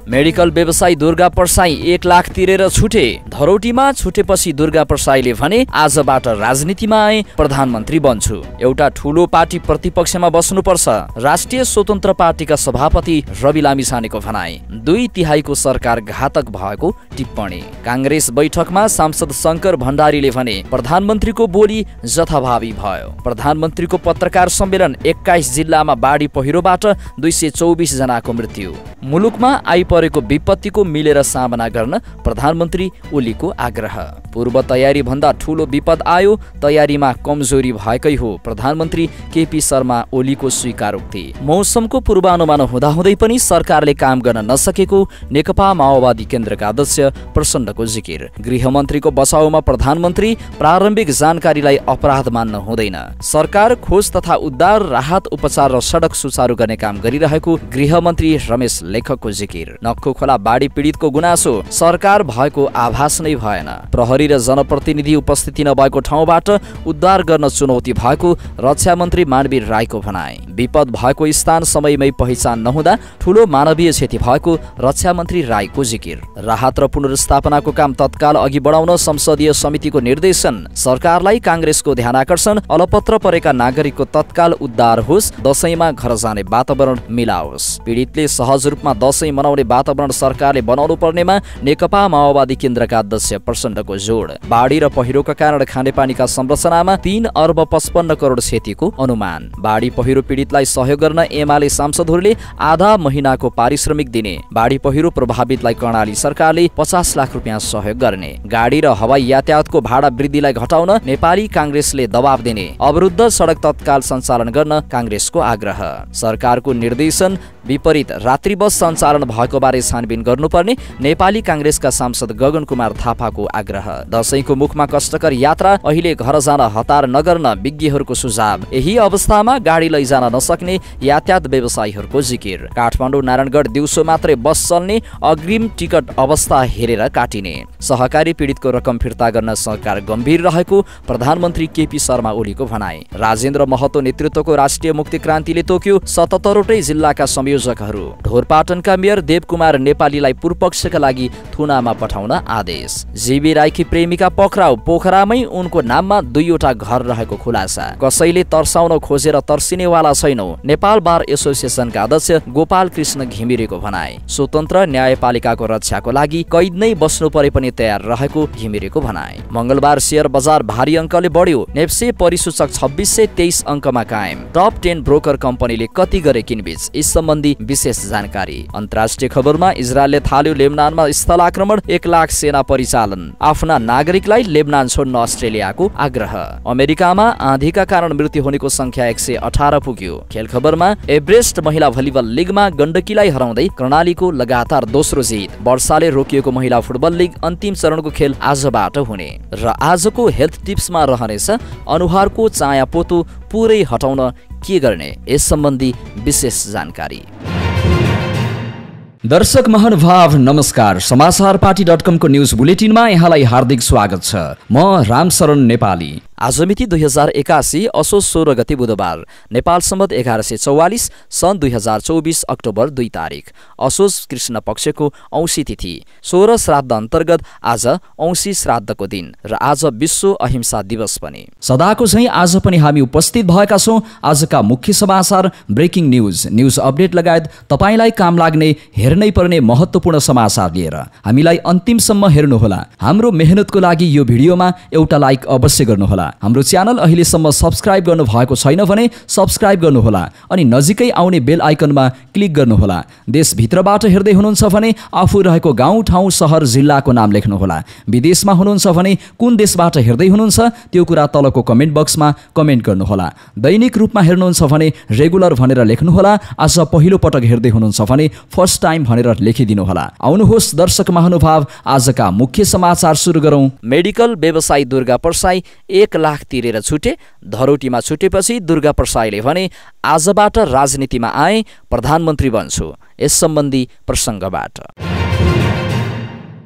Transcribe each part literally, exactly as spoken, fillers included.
Medical व्यवसायी दुर्गा प्रसाई एक लाख तिरेर छुटे। धरौटीमा छुटेपछि दुर्गा प्रसाईले भने आजबाट राजनीतिमा आए, प्रधानमन्त्री बन्छु। एउटा ठूलो पार्टी प्रतिपक्षमा बस्नुपर्छ। राष्ट्रिय स्वतन्त्र पार्टीका सभापति रवि लामिछानेको भनाई। दुई तिहाईको सरकार घातक भएको टिप्पणी। कांग्रेस बैठकमा सांसद शंकर भण्डारीले भने प्रधानमन्त्रीको बोली जथाभावी भयो। प्रधानमन्त्रीको पत्रकार सम्मेलन। एक्काइस जिल्लामा बाढी पहिरोबाट दुई सय चौबिस जनाको मृत्यु। मुलुकमा आइपरेको विपत्तिको मिलेर सामना गर्न प्रधानमन्त्री ओलीको आग्रह। पूर्व तयारी भन्दा ठूलो विपद आयो, तयारीमा कमजोरी भएकै हो। प्रधानमन्त्री केपी शर्मा ओलीको स्वीकारोक्ति। मौसमको पूर्वानुमान हुँदाहुँदै पनि सरकारले काम गर्न नसकेको नेकपा माओवादी केन्द्रका अध्यक्ष प्रचण्डको जिकिर। गृहमन्त्रीको बचाउमा प्रधानमन्त्री प्रारम्भिक जानकारीलाई अपराध मान्न हुँदैन। सरकार खोज तथा उद्धार, राहत, उपचार र सडक सुचारू गर्ने काम गरिरहेको गृहमन्त्री रमेश लेखकको जिकिर। नक्खु खोला बाढी पीडितको गुनासो, सरकार भएको आभास नै भएन। प्रहरी र जनप्रतिनिधि उपस्थिति नभएको ठाउँबाट उद्धार गर्न चुनौती भएको रक्षा मन्त्री मानवीर राईको भनाई। विपद भएको स्थान समयमै पहिचान नहुँदा ठूलो मानवीय क्षति भएको रक्षा मन्त्री राईको जिकिर। राहत र पुनर्स्थापनाको काम तत्काल अघि बढाउन संसदीय समितिको निर्देशन। सरकारलाई कांग्रेसको ध्यानाकर्षण। अलपत्र परेका नागरिकको तत्काल उद्धार होस्, दशैंमा घर जाने वातावरण मिलाओस्। पीडितले सहज रूपमा दशैं मनाउने वातावरण सरकारले बनाउनु पर्नेमा नेकपा माओवादी केन्द्रका अध्यक्ष प्रचण्डको जोड। बाढी र पहिरोका कारण खानेपानीका संरचनामा तीन अर्ब पचपन्न करोड क्षतिको अनुमान। बाढी पहिरो पीडितलाई सहयोग गर्न एमाले सांसदहरूले आधा महिनाको पारिश्रमिक दिने। बाढी पहिरो प्रभावितलाई कर्णाली सरकारले पचास लाख रुपियाँ सहयोग गर्ने। गाडी र हवाई यातायातको भाडा वृद्धिलाई घटाउन नेपाली कांग्रेसले दबाब दिने। अवरुद्ध सडक तत्काल सञ्चालन गर्न कांग्रेसको आग्रह। सरकारको निर्देशन विपरीत रात्रि बस सञ्चालन भएको बारे छानबिन गर्नुपर्ने नेपाली कांग्रेसका सांसद गगन कुमार थापाको आग्रह। दशैंको मुखमा कष्टकर यात्रा, अहिले घर जान हतार नगर्न विज्ञहरूको सुझाव। यही अवस्थामा गाडी लैजान नसक्ने यातायात व्यवसायीहरूको जिकिर। काठमाडौँ नारायणगढ दिउँसो मात्रै बस चल्ने, अग्रिम टिकट अवस्था हेरेर काटिने। सहकारी पीडितको रकम फिर्ता गर्न सरकार गम्भीर रहेको प्रधानमन्त्री केपी शर्मा ओलीको भनाई। राजेन्द्र महतो नेतृत्वको राष्ट्रिय मुक्ति क्रान्तिले तोक्यो सतहत्तरवटै जिल्लाका संयोजकहरू। ढोरपाटनका मेयर देवकुमार नेपालीलाई पूर्वपक्षका लागि थुनामा पठाउन आदेश। जीवी राईकी प्रेमिका पक्राउ, पोखरामै उनको नाममा दुईवटा घर रहेको खुलासा। कसैले तर्साउन खोजेर तर्सिनेवाला छैनौ, नेपाल बार एसोसिएसनका अध्यक्ष गोपाल कृष्ण घिमिरेको भनाई। स्वतन्त्र न्यायपालिकाको रक्षाको लागि कैद नै बस्नु परे पनि तयार रहेको घिमिरेको भनाई। मंगलबार शेयर बजार भारी अङ्कले बढ्यो। नेप्से परिसूचक छब्बिस सय तेइस अङ्कमा कायम। टप टेन ब्रोकर कम्पनीले कति गरे किनबेच, यस सम्बन्धी विशेष जानकारी। अन्तर्राष्ट्रिय खबरमा इजरायलले थाल्यो लेबनानमा स्थल आक्रमण, एक लाख सेना परिचालन। आफ्ना नागरिकलाई लेबनान छोड्न अस्ट्रेलियाको आग्रह। अमेरिकामा आँधीका कारण मृत्यु हुनेको संख्या एक सय अठार पुग्यो। खेल खबरमा एभरेस्ट महिला भलिबल लिगमा गण्डकीलाई हराउँदै कर्णालीको लगातार दोस्रो जित। वर्षाले रोकिएको महिला फुटबल लिग अन्तिम चरणको खेल आजबाट हुने। र आजको हेल्थ टिप्समा रहनेछ अनुहारको चाया पोतो पुरै हटाउन के गर्ने, यस सम्बन्धी विशेष जानकारी। दर्शक महानुभाव नमस्कार। समाचार पार्टी डट कम को न्यूज बुलेटिनमा यहाँलाई हार्दिक स्वागत छ। म रामशरण नेपाली। आज मिति दुई हजार एकासी असोज सोह्र गते बुधबार। नेपाल सम्बत एघार सय चौवालिस सन् दुई हजार चौबिस अक्टोबर दुई तारिक। असोज कृष्ण पक्षको औँसी तिथि। सोह्र श्राद्ध अन्तर्गत आज औँसी श्राद्धको दिन र आज विश्व अहिंसा दिवस पनि। सदाको झैं आज पनि हामी उपस्थित भएका छौं आजका मुख्य समाचार, ब्रेकिङ न्यूज, न्यूज अपडेट लगायत तपाईलाई काम लाग्ने हेर्नै पर्ने महत्त्वपूर्ण समाचार लिएर। हामीलाई अन्तिमसम्म हेर्नुहोला। हाम्रो मेहनतको लागि यो भिडियोमा एउटा लाइक अवश्य गर्नुहोला। हाम्रो च्यानल अहिलेसम्म सब्स्क्राइब गर्नु भएको छैन भने सब्स्क्राइब गर्नुहोला अनि नजिकै आउने बेल आइकनमा क्लिक गर्नुहोला। देशभित्रबाट हेर्दै हुनुहुन्छ भने आफू रहेको गाउँ ठाउँ सहर जिल्लाको नाम लेख्नुहोला। विदेशमा हुनुहुन्छ भने कुन देशबाट हेर्दै हुनुहुन्छ त्यो कुरा तलको कमेन्ट बक्समा कमेन्ट गर्नुहोला। दैनिक रूपमा हेर्नुहुन्छ भने रेगुलर भनेर लेख्नुहोला। आज पहिलो पटक हेर्दै हुनुहुन्छ भने फर्स्ट टाइम भनेर लेखिदिनुहोला। आउनुहोस् दर्शक महानुभाव, आजका मुख्य समाचार सुरु गरौं। मेडिकल व्यवसायी दुर्गा प्रसाई एक लाख तिरेर छुटे। धरौटीमा छुटेपछि दुर्गा प्रसाईले भने आजबाट राजनीतिमा आए, प्रधानमन्त्री बन्छु। यस सम्बन्धी प्रसङ्गबाट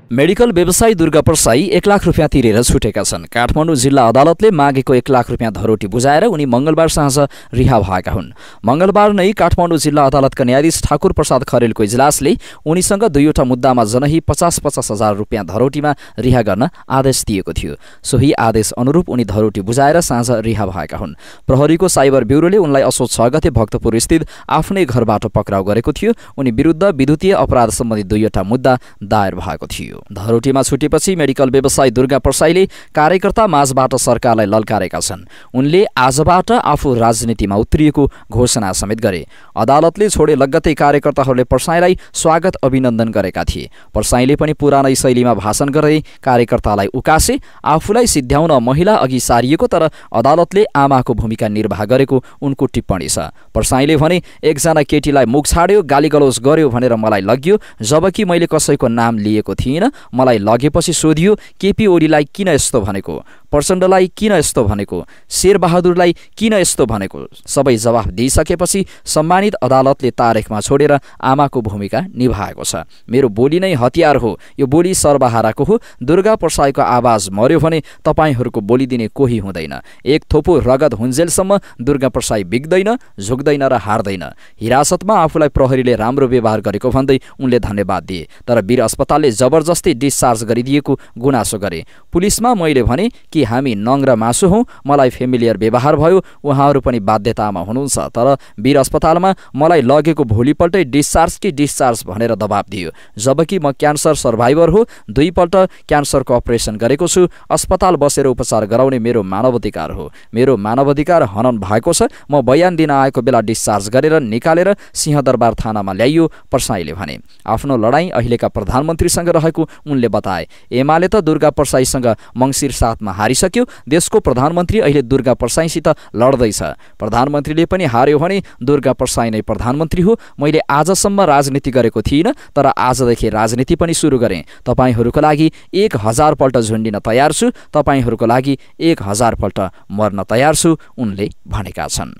मेडिकल व्यवसायी दुर्गा परसाई एक लाख रुपियाँ तिरेर छुटेका छन्। काठमाडौँ जिल्ला अदालतले मागेको एक लाख रुपियाँ धरोटी बुझाएर उनी मंगलबार साँझ रिहा भएका हुन्। मंगलबार नै काठमाडौँ जिल्ला अदालतका न्यायाधीश ठाकुर प्रसाद खरेलको इजलासले उनीसँग दुईवटा मुद्दामा जनही पचास पचास हजार रुपियाँ धरोटीमा रिहा गर्न आदेश दिएको थियो। सोही आदेश अनुरूप उनी धरोटी बुझाएर साँझ रिहा भएका हुन्। प्रहरीको साइबर ब्युरोले उनलाई असोज छ गते भक्तपुर स्थित आफ्नै घरबाट पक्राउ गरेको थियो। उनी विरुद्ध विद्युतीय अपराध सम्बन्धी दुईवटा मुद्दा दायर भएको थियो। धरोटीमा छुटेपछि मेडिकल व्यवसायी दुर्गा परसाईले कार्यकर्ता माझबाट सरकारलाई ललकारेका छन्। उनले आजबाट आफू राजनीतिमा उत्रिएको घोषणा समेत गरे। अदालतले छोडे लगत्तै कार्यकर्ताहरूले परसाईलाई स्वागत अभिनन्दन गरेका थिए। परसाईले पनि पुरानै शैलीमा भाषण गर्दै कार्यकर्तालाई उकासे। आफूलाई सिद्ध्याउन महिला अघि सारिएको तर अदालतले आमाको भूमिका निर्वाह गरेको उनको टिप्पणी छ। परसाईले भने एकजना केटीलाई मुख छाड्यो, गालीगलौज गर्यो भनेर मलाई लग्यो, जबकि मैले कसैको नाम लिएको थिइनँ। मलाई लगेपछि सोधियो केपी ओलीलाई किन यस्तो भनेको, प्रचण्डलाई किन यस्तो भनेको, शेरबहादुरलाई किन यस्तो भनेको। सबै जवाफ दिइसकेपछि सम्मानित अदालतले तारिखमा छोडेर आमाको भूमिका निभाएको छ। मेरो बोली नै हतियार हो, यो बोली सर्वहाराको हो। दुर्गा परसाईको आवाज मर्यो भने तपाईँहरूको बोली दिने कोही हुँदैन। एक थोपो रगत हुन्जेलसम्म दुर्गा परसाई बिग्दैन, झुक्दैन र हार्दैन। हिरासतमा आफूलाई प्रहरीले राम्रो व्यवहार गरेको भन्दै उनले धन्यवाद दिए। तर वीर अस्पतालले जबरजस्ती डिस्चार्ज गरिदिएको गुनासो गरे। पुलिसमा मैले भने कि हामी नङ र मासु हौँ, मलाई फेमिलियर व्यवहार भयो, उहाँहरू पनि बाध्यतामा हुनुहुन्छ। तर वीर अस्पतालमा मलाई लगेको भोलिपल्टै डिस्चार्ज कि डिस्चार्ज भनेर दबाब दियो, जबकि म क्यान्सर सर्भाइभर हो। दुईपल्ट क्यान्सरको अपरेसन गरेको छु। अस्पताल बसेर उपचार गराउने मेरो मानवाधिकार हो। मेरो मानवाधिकार हनन भएको छ। म बयान दिन आएको बेला डिस्चार्ज गरेर निकालेर सिंहदरबार थानामा ल्याइयो, परसाईले भने। आफ्नो लडाईँ अहिलेका प्रधानमन्त्रीसँग रहेको उनले बताए। एमाले त दुर्गा परसाईसँग मङ्सिर सातमा हारिसक्यो। देशको प्रधानमन्त्री अहिले दुर्गा परसाईसित लड्दैछ। प्रधानमन्त्रीले पनि हार्यो भने दुर्गा परसाई नै प्रधानमन्त्री हो। मैले आजसम्म राजनीति गरेको थिइनँ, तर आजदेखि राजनीति पनि सुरु गरेँ। तपाईँहरूको लागि एक हजार पल्ट झुन्डिन तयार छु, तपाईँहरूको लागि एक हजार पल्ट मर्न तयार छु, उनले भनेका छन्।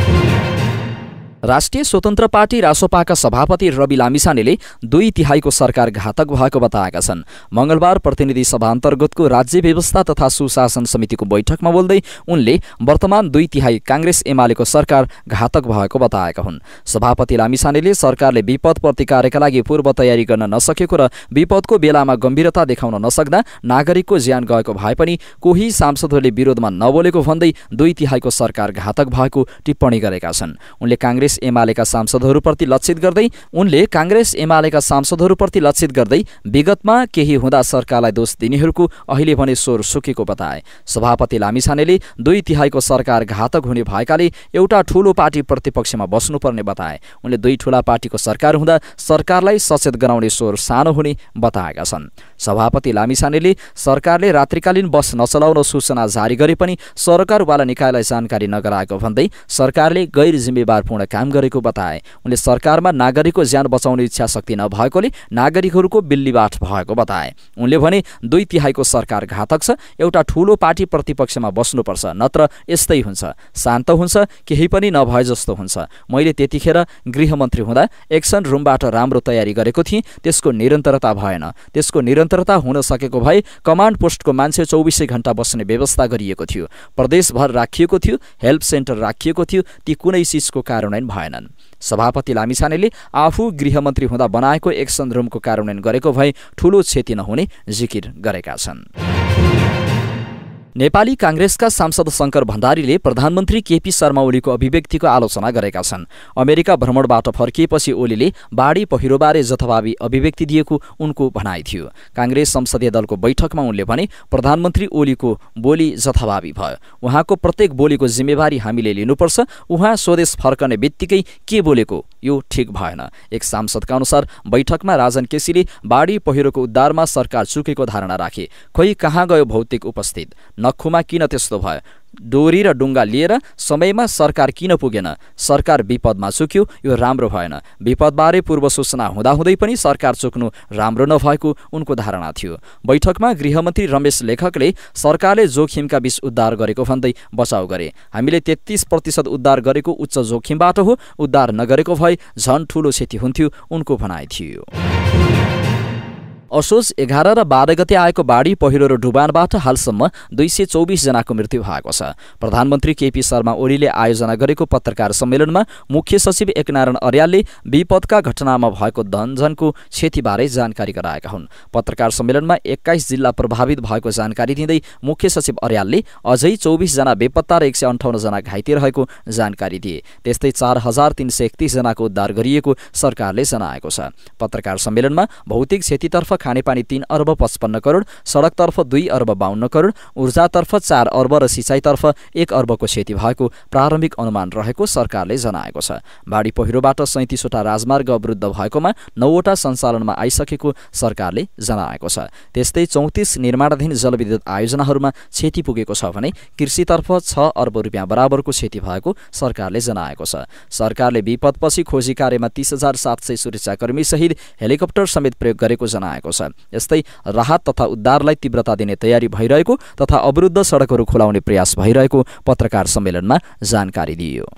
राष्ट्रिय स्वतन्त्र पार्टी रासोपाका सभापति रवि लामिछानेले दुई तिहाईको सरकार घातक भएको बताएका छन्। मंगलबार प्रतिनिधि सभा अन्तर्गतको राज्य व्यवस्था तथा सुशासन समितिको बैठकमा बोल्दै उनले वर्तमान दुई तिहाई कांग्रेस एमालेको सरकार घातक भएको बताएका हुन्। सभापति लामिछानेले सरकारले विपद प्रतिकारका लागि पूर्व तयारी गर्न नसकेको र विपदको बेलामा गम्भीरता देखाउन नसक्दा नागरिकको ज्यान गएको भए पनि कोही सांसदहरूले विरोधमा नबोलेको भन्दै दुई तिहाईको सरकार घातक भएको टिप्पणी गरेका छन्। उनले कांग्रेस एमालेका सांसदहरूप्रति लक्षित गर्दै उनले कांग्रेस एमालेका सांसदहरूप्रति लक्षित गर्दै विगतमा केही हुँदा सरकारलाई दोष दिनेहरूको अहिले भने स्वर सुकेको बताए। सभापति लामिछानेले दुई तिहाईको सरकार घातक हुने भएकाले एउटा ठूलो पार्टी प्रतिपक्षमा बस्नुपर्ने बताए। उनले दुई ठूला पार्टीको सरकार हुँदा सरकारलाई सचेत गराउने स्वर सानो हुने बताएका छन्। सभापति लामिछानेले सरकारले रात्रिकालीन बस नचलाउन सूचना जारी गरे पनि सरकारवाला निकायलाई जानकारी नगराएको भन्दै सरकारले गैर जिम्मेवारपूर्ण काम गरेको बताए। उनले सरकारमा नागरिकको ज्यान बचाउने इच्छा शक्ति नभएकोले नागरिकहरूको बिल्लीबाट भएको बताए। उनले भने दुई तिहाईको सरकार घातक छ, एउटा ठूलो पार्टी प्रतिपक्षमा बस्नुपर्छ, नत्र यस्तै हुन्छ, शान्त हुन्छ, केही पनि नभए जस्तो हुन्छ। मैले त्यतिखेर गृहमन्त्री हुँदा एक्सन रुमबाट राम्रो तयारी गरेको थिएँ, त्यसको निरन्तरता भएन। त्यसको निरन्तरता हुन सकेको भए कमान्ड पोस्टको मान्छे चौबिसै घण्टा बस्ने व्यवस्था गरिएको थियो, प्रदेशभर राखिएको थियो, हेल्प सेन्टर राखिएको थियो, ती कुनै चिजको कार्यान्वयन भएनन्। सभापति लामिछानेले आफू गृहमन्त्री हुँदा बनाएको एक्सन रुमको कार्यान्वयन गरेको भए ठूलो क्षति नहुने जिकिर गरेका छन्। नेपाली कांग्रेसका सांसद शंकर भण्डारीले प्रधानमन्त्री केपी शर्मा ओलीको अभिव्यक्तिको आलोचना गरेका छन्। अमेरिका भ्रमणबाट फर्किएपछि ओलीले बाढी पहिरोबारे जथाभावी अभिव्यक्ति दिएको उनको भनाइ थियो। कांग्रेस संसदीय दलको बैठकमा उनले भने प्रधानमन्त्री ओलीको बोली जथाभावी भयो, उहाँको प्रत्येक बोलीको जिम्मेवारी हामीले लिनुपर्छ। उहाँ स्वदेश फर्कने बित्तिकै के बोलेको यो ठिक भएन। एक सांसदका अनुसार बैठकमा राजन केसीले बाढी पहिरोको उद्धारमा सरकार चुकेको धारणा राखे। खोइ कहाँ गयो भौतिक उपस्थित, नखुमा किन त्यस्तो भयो, डोरी र डुङ्गा लिएर समयमा सरकार किन पुगेन, सरकार विपदमा चुक्यो, यो राम्रो भएन। विपदबारे पूर्व सूचना हुँदाहुँदै पनि सरकार चुक्नु राम्रो नभएको उनको धारणा थियो। बैठकमा गृहमन्त्री रमेश लेखकले सरकारले जोखिमका बीच उद्धार गरेको भन्दै बचाउ गरे। हामीले तेत्तीस प्रतिशत उद्धार गरेको उच्च जोखिमबाट हो, उद्धार नगरेको भए झन ठूलो क्षति हुन्थ्यो, उनको भनाइ थियो। असोज एघार र बाह्र गते आएको बाढी पहिरो र डुबानबाट हालसम्म दुई सय चौबिस जनाको मृत्यु भएको छ। प्रधानमन्त्री केपी शर्मा ओलीले आयोजना गरेको पत्रकार सम्मेलनमा मुख्य सचिव एकनारायण अर्यालले विपदका घटनामा भएको धनजनको क्षतिबारे जानकारी गराएका हुन्। पत्रकार सम्मेलनमा एक्काइस जिल्ला प्रभावित भएको जानकारी दिँदै मुख्य सचिव अर्यालले अझै चौबिस जना बेपत्ता र एक सय अन्ठाउन्न जना घाइते रहेको जानकारी दिए। त्यस्तै चार हजार तीन सय एकतिस जनाको उद्धार गरिएको सरकारले जनाएको छ। पत्रकार सम्मेलनमा भौतिक क्षतितर्फ खानेपानी तीन अर्ब पचपन्न करोड, सडकतर्फ दुई अर्ब बाहन्न करोड, ऊर्जातर्फ चार अर्ब र सिँचाइतर्फ एक अर्बको क्षति भएको प्रारम्भिक अनुमान रहेको सरकारले जनाएको छ। बाढी पहिरोबाट सैँतिसवटा राजमार्ग अवरुद्ध भएकोमा नौवटा सञ्चालनमा आइसकेको सरकारले जनाएको छ। त्यस्तै चौतिस निर्माणाधीन जलविद्युत आयोजनाहरूमा क्षति पुगेको छ भने कृषितर्फ छ अर्ब रुपियाँ बराबरको क्षति भएको सरकारले जनाएको छ। सरकारले विपदपछि खोजी कार्यमा तीस हजार सात सय सुरक्षाकर्मी सहित हेलिकप्टर समेत प्रयोग गरेको जनाएको छ। यस्तै राहत तथा उद्धारलाई तीव्रता दिने तयारी भइरहेको तथा अवरुद्ध सडकहरू खुलाउने प्रयास भइरहेको पत्रकार सम्मेलनमा जानकारी दिइयो।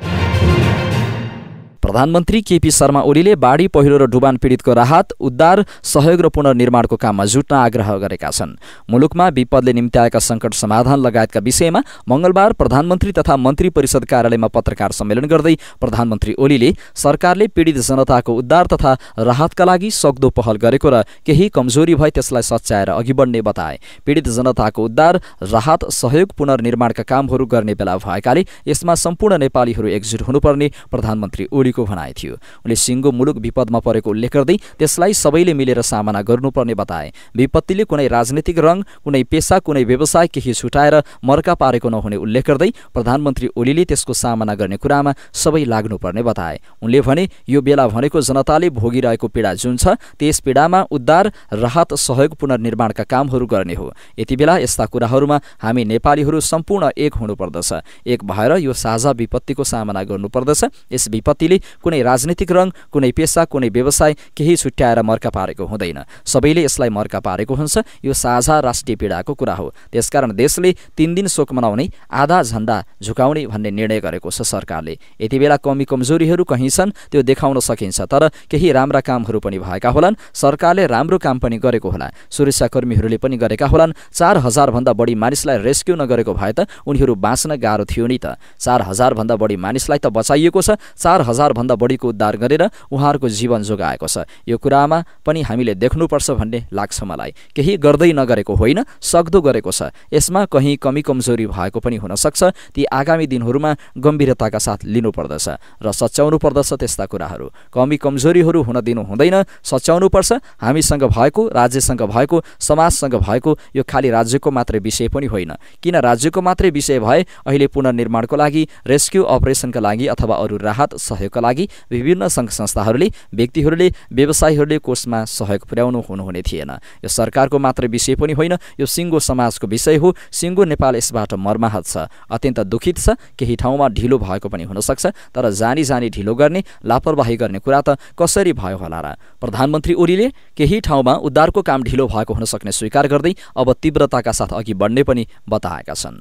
प्रधानमन्त्री केपी शर्मा ओलीले बाढी पहिरो र डुबान पीडितको राहत, उद्धार, सहयोग र पुनर्निर्माणको काममा जुट्न आग्रह गरेका छन्। मुलुकमा विपदले निम्त्याएका सङ्कट समाधान लगायतका विषयमा मङ्गलबार प्रधानमन्त्री तथा मन्त्री परिषद कार्यालयमा पत्रकार सम्मेलन गर्दै प्रधानमन्त्री ओलीले सरकारले पीडित जनताको उद्धार तथा राहतका लागि सक्दो पहल गरेको र केही कमजोरी भए त्यसलाई सच्याएर अघि बढ्ने बताए। पीडित जनताको उद्धार, राहत, सहयोग, पुनर्निर्माणका कामहरू गर्ने बेला भएकाले यसमा सम्पूर्ण नेपालीहरू एकजुट हुनुपर्ने प्रधानमन्त्री ओली भनाइ थियो। उनले सिङ्गो मुलुक विपदमा परेको उल्लेख गर्दै त्यसलाई सबैले मिलेर सामना गर्नुपर्ने बताए। विपत्तिले कुनै राजनीतिक रङ, कुनै पेसा, कुनै व्यवसाय केही छुटाएर मर्का पारेको नहुने उल्लेख गर्दै प्रधानमन्त्री ओलीले त्यसको सामना गर्ने कुरामा सबै लाग्नुपर्ने बताए। उनले भने यो बेला भनेको जनताले भोगिरहेको पीडा जुन छ त्यस पीडामा उद्धार, राहत, सहयोग, पुनर्निर्माणका कामहरू गर्ने हो। यति बेला यस्ता कुराहरूमा हामी नेपालीहरू सम्पूर्ण एक हुनुपर्दछ। एक भएर यो साझा विपत्तिको सामना गर्नुपर्दछ। यस विपत्तिले कुनै राजनीतिक रङ, कुनै पेसा, कुनै व्यवसाय केही छुट्याएर मर्का पारेको हुँदैन। सबैले यसलाई मर्का पारेको हुन्छ। यो साझा राष्ट्रिय पीडाको कुरा हो। त्यसकारण देशले तीन दिन शोक मनाउने, आधा झण्डा झुकाउने भन्ने निर्णय गरेको छ सरकारले। यति बेला कमी कमजोरीहरू कहीँ छन् त्यो देखाउन सकिन्छ, तर केही राम्रा कामहरू पनि भएका होलान्। सरकारले राम्रो काम पनि गरेको होला, सुरक्षाकर्मीहरूले पनि गरेका होलान्। चार हजार भन्दा बढी मानिसलाई रेस्क्यु नगरेको भए त उनीहरू बाँच्न गाह्रो थियो नि त। चार हजार भन्दा बढी मानिसलाई त बचाइएको छ। चार हजार भन्दा बढीको उद्धार गरेर उहाँहरूको जीवन जोगाएको छ। यो कुरामा पनि हामीले देख्नुपर्छ भन्ने लाग्छ मलाई। केही गर्दै नगरेको होइन, सक्दो गरेको छ। यसमा कहीँ कमी कमजोरी भएको पनि हुन सक्छ। ती आगामी दिनहरूमा गम्भीरताका साथ लिनुपर्दछ र सच्याउनु पर्दछ। त्यस्ता कुराहरू, कमी कमजोरीहरू हुन दिनु हुँदैन, सच्याउनु पर्छ। हामीसँग भएको, राज्यसँग भएको, समाजसँग भएको यो खालि राज्यको मात्रै विषय पनि होइन। किन राज्यको मात्रै विषय भए अहिले पुनर्निर्माणको लागि, रेस्क्यु अपरेसनका लागि अथवा अरू राहत सहयोगका लागि विभिन्न सङ्घ संस्थाहरूले, व्यक्तिहरूले, व्यवसायीहरूले कोषमा सहयोग पुर्याउनु हुनुहुने थिएन। यो सरकारको मात्र विषय पनि होइन, यो सिङ्गो समाजको विषय हो। सिङ्गो नेपाल यसबाट मर्माहत छ, अत्यन्त दुखित छ। केही ठाउँमा ढिलो भएको पनि हुन सक्छ, तर जानी जानी ढिलो गर्ने, लापरवाही गर्ने कुरा त कसरी भयो होला र। प्रधानमन्त्री ओलीले केही ठाउँमा उद्धारको काम ढिलो भएको हुन सक्ने स्वीकार गर्दै अब तीव्रताका साथ अघि बढ्ने पनि बताएका छन्।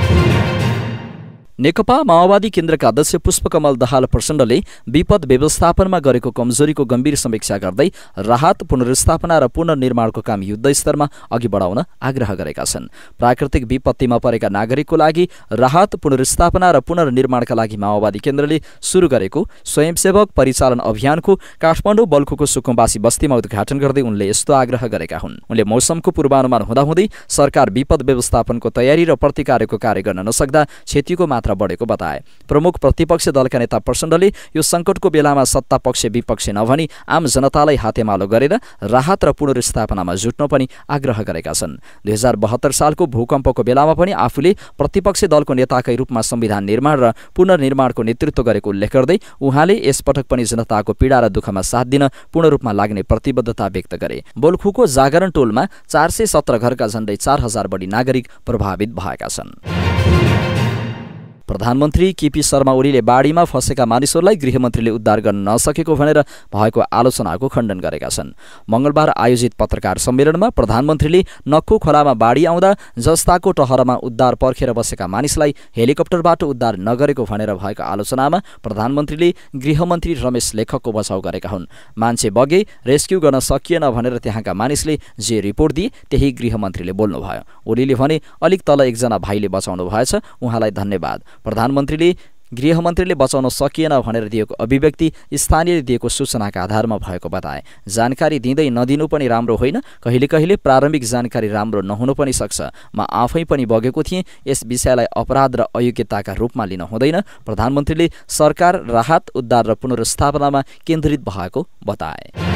नेकपा माओवादी केन्द्रका अध्यक्ष पुष्पकमल दाहाल प्रचण्डले विपद व्यवस्थापनमा गरेको कमजोरीको गम्भीर समीक्षा गर्दै राहत, पुनर्स्थापना र पुनर्निर्माणको काम युद्धस्तरमा अघि बढाउन आग्रह गरेका छन्। प्राकृतिक विपत्तिमा परेका नागरिकको लागि राहत, पुनर्स्थापना र पुनर्निर्माणका लागि माओवादी केन्द्रले सुरु गरेको स्वयंसेवक परिचालन अभियानको काठमाडौँ बल्खुको सुकुम्बासी बस्तीमा उद्घाटन गर्दै उनले यस्तो आग्रह गरेका हुन्। उनले मौसमको पूर्वानुमान हुँदाहुँदै सरकार विपद व्यवस्थापनको तयारी र प्रतिकारको कार्य गर्न नसक्दा क्षतिको मात्रा बढेको बताए। प्रमुख प्रतिपक्ष दलका नेता प्रचण्डले यो सङ्कटको बेलामा सत्ता पक्ष विपक्ष नभनी आम जनतालाई हातेमालो गरेर राहत र पुनर्स्थापनामा जुट्न पनि आग्रह गरेका छन्। दुई हजार बहत्तर सालको भूकम्पको बेलामा पनि आफूले प्रतिपक्ष दलको नेताकै रूपमा संविधान निर्माण र पुनर्निर्माणको नेतृत्व गरेको उल्लेख गर्दै उहाँले यसपटक पनि जनताको पीडा र दुःखमा साथ दिन पूर्ण रूपमा लाग्ने प्रतिबद्धता व्यक्त गरे। बोल्खुको जागरण टोलमा चार सय सत्र घरका झण्डै चार हजार बढी नागरिक प्रभावित भएका छन्। प्रधानमन्त्री केपी शर्मा ओलीले बाढीमा फँसेका मानिसहरूलाई गृहमन्त्रीले उद्धार गर्न नसकेको भनेर भएको आलोचनाको खण्डन गरेका छन्। मंगलबार आयोजित पत्रकार सम्मेलनमा प्रधानमन्त्रीले नक्खु खोलामा बाढी आउँदा जस्ताको टहरमा उद्धार पर्खेर बसेका मानिसलाई हेलिकप्टरबाट उद्धार नगरेको भनेर भएको आलोचनामा प्रधानमन्त्रीले गृहमन्त्री रमेश लेखकको बचाउ गरेका हुन्। मान्छे बगे, रेस्क्यु गर्न सकिएन भनेर त्यहाँका मानिसले जे रिपोर्ट दिए त्यही गृहमन्त्रीले बोल्नुभयो। ओलीले भने अलिक तल एकजना भाइले बचाउनु भएछ, उहाँलाई धन्यवाद। प्रधानमन्त्रीले गृहमन्त्रीले बचाउन सकिएन भनेर दिएको अभिव्यक्ति स्थानीयले दिएको सूचनाका आधारमा भएको बताए। जानकारी दिँदै नदिनु पनि राम्रो होइन, कहिले कहिले प्रारम्भिक जानकारी राम्रो नहुनु पनि सक्छ। म आफै पनि बगेको थिएँ, यस विषयलाई अपराध र अयोग्यताका रूपमा लिन हुँदैन। प्रधानमन्त्रीले सरकार राहत, उद्धार र पुनर्स्थापनामा केन्द्रित भएको बताए।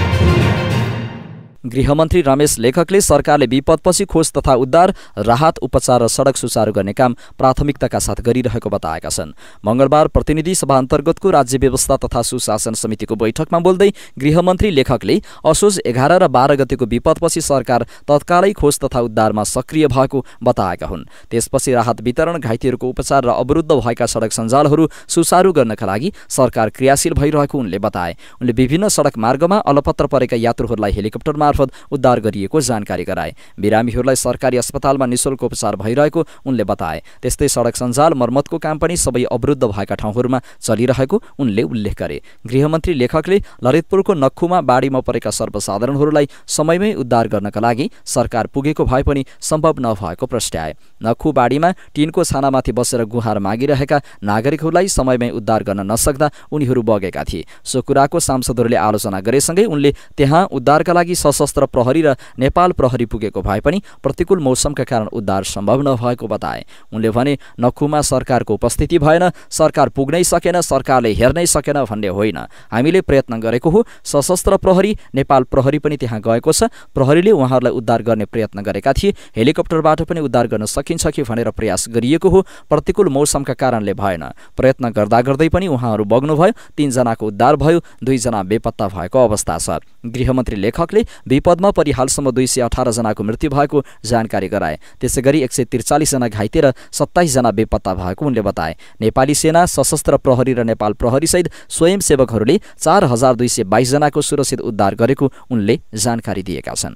गृहमन्त्री रमेश लेखकले सरकारले विपदपछि खोज तथा उद्धार, राहत, उपचार र सडक सुचारू गर्ने काम प्राथमिकताका साथ गरिरहेको बताएका छन्। मंगलबार प्रतिनिधि सभा अन्तर्गतको राज्य व्यवस्था तथा सुशासन समितिको बैठकमा बोल्दै गृहमन्त्री लेखकले असोज एघार र बाह्र गतेको विपदपछि सरकार तत्कालै खोज तथा उद्धारमा सक्रिय भएको बताएका हुन्। त्यसपछि राहत वितरण, घाइतेहरूको उपचार र अवरुद्ध भएका सडक सञ्जालहरू सुचारू गर्नका लागि सरकार क्रियाशील भइरहेको उनले बताए। उनले विभिन्न सडक मार्गमा अलपत्र परेका यात्रुहरूलाई हेलिकप्टर मार्फत उद्धार गरिएको जानकारी गराए। बिरामीहरूलाई सरकारी अस्पतालमा निशुल्क उपचार भइरहेको उनले बताए। त्यस्तै सडक सञ्जाल मर्मतको काम पनि सबै अवरुद्ध भएका ठाउँहरूमा चलिरहेको उनले उल्लेख गरे। गृहमन्त्री लेखकले ललितपुरको नक्खुमा बाढीमा परेका सर्वसाधारणहरूलाई समयमै उद्धार गर्नका लागि सरकार पुगेको भए पनि सम्भव नभएको प्रश्नाए। नक्खु बाढीमा टिनको छानामाथि बसेर गुहार मागिरहेका नागरिकहरूलाई समयमै उद्धार गर्न नसक्दा उनीहरू बगेका थिए। सो कुराको सांसदहरूले आलोचना गरेसँगै उनले त्यहाँ उद्धारका लागि सशस्त्र प्रहरी र नेपाल प्रहरी पुगेको भए पनि प्रतिकूल मौसमका कारण उद्धार सम्भव नभएको बताए। उनले भने नक्खुमा सरकारको उपस्थिति भएन, सरकार पुग्नै सकेन, सरकारले हेर्नै सकेन भन्ने होइन। हामीले प्रयत्न गरेको हो। सशस्त्र प्रहरी, नेपाल प्रहरी पनि त्यहाँ गएको छ। प्रहरीले उहाँहरूलाई उद्धार गर्ने प्रयत्न गरेका थिए। हेलिकप्टरबाट पनि उद्धार गर्न सकिन्छ कि भनेर प्रयास गरिएको हो। प्रतिकूल मौसमका कारणले भएन। प्रयत्न गर्दा गर्दै पनि उहाँहरू बग्नुभयो। तीनजनाको उद्धार भयो, दुईजना बेपत्ता भएको अवस्था छ। गृहमन्त्री लेखकले विपदमा परि हालसम्म दुई सय अठार जनाको मृत्यु भएको जानकारी गराए। त्यसै गरी एक सय त्रिचालिस जना घाइते र सत्ताइस जना बेपत्ता भएको उनले बताए। नेपाली सेना, सशस्त्र प्रहरी र नेपाल प्रहरी सहित स्वयंसेवकहरूले चार हजार दुई सय बाइस जनाको सुरक्षित उद्धार गरेको उनले जानकारी दिएका छन्।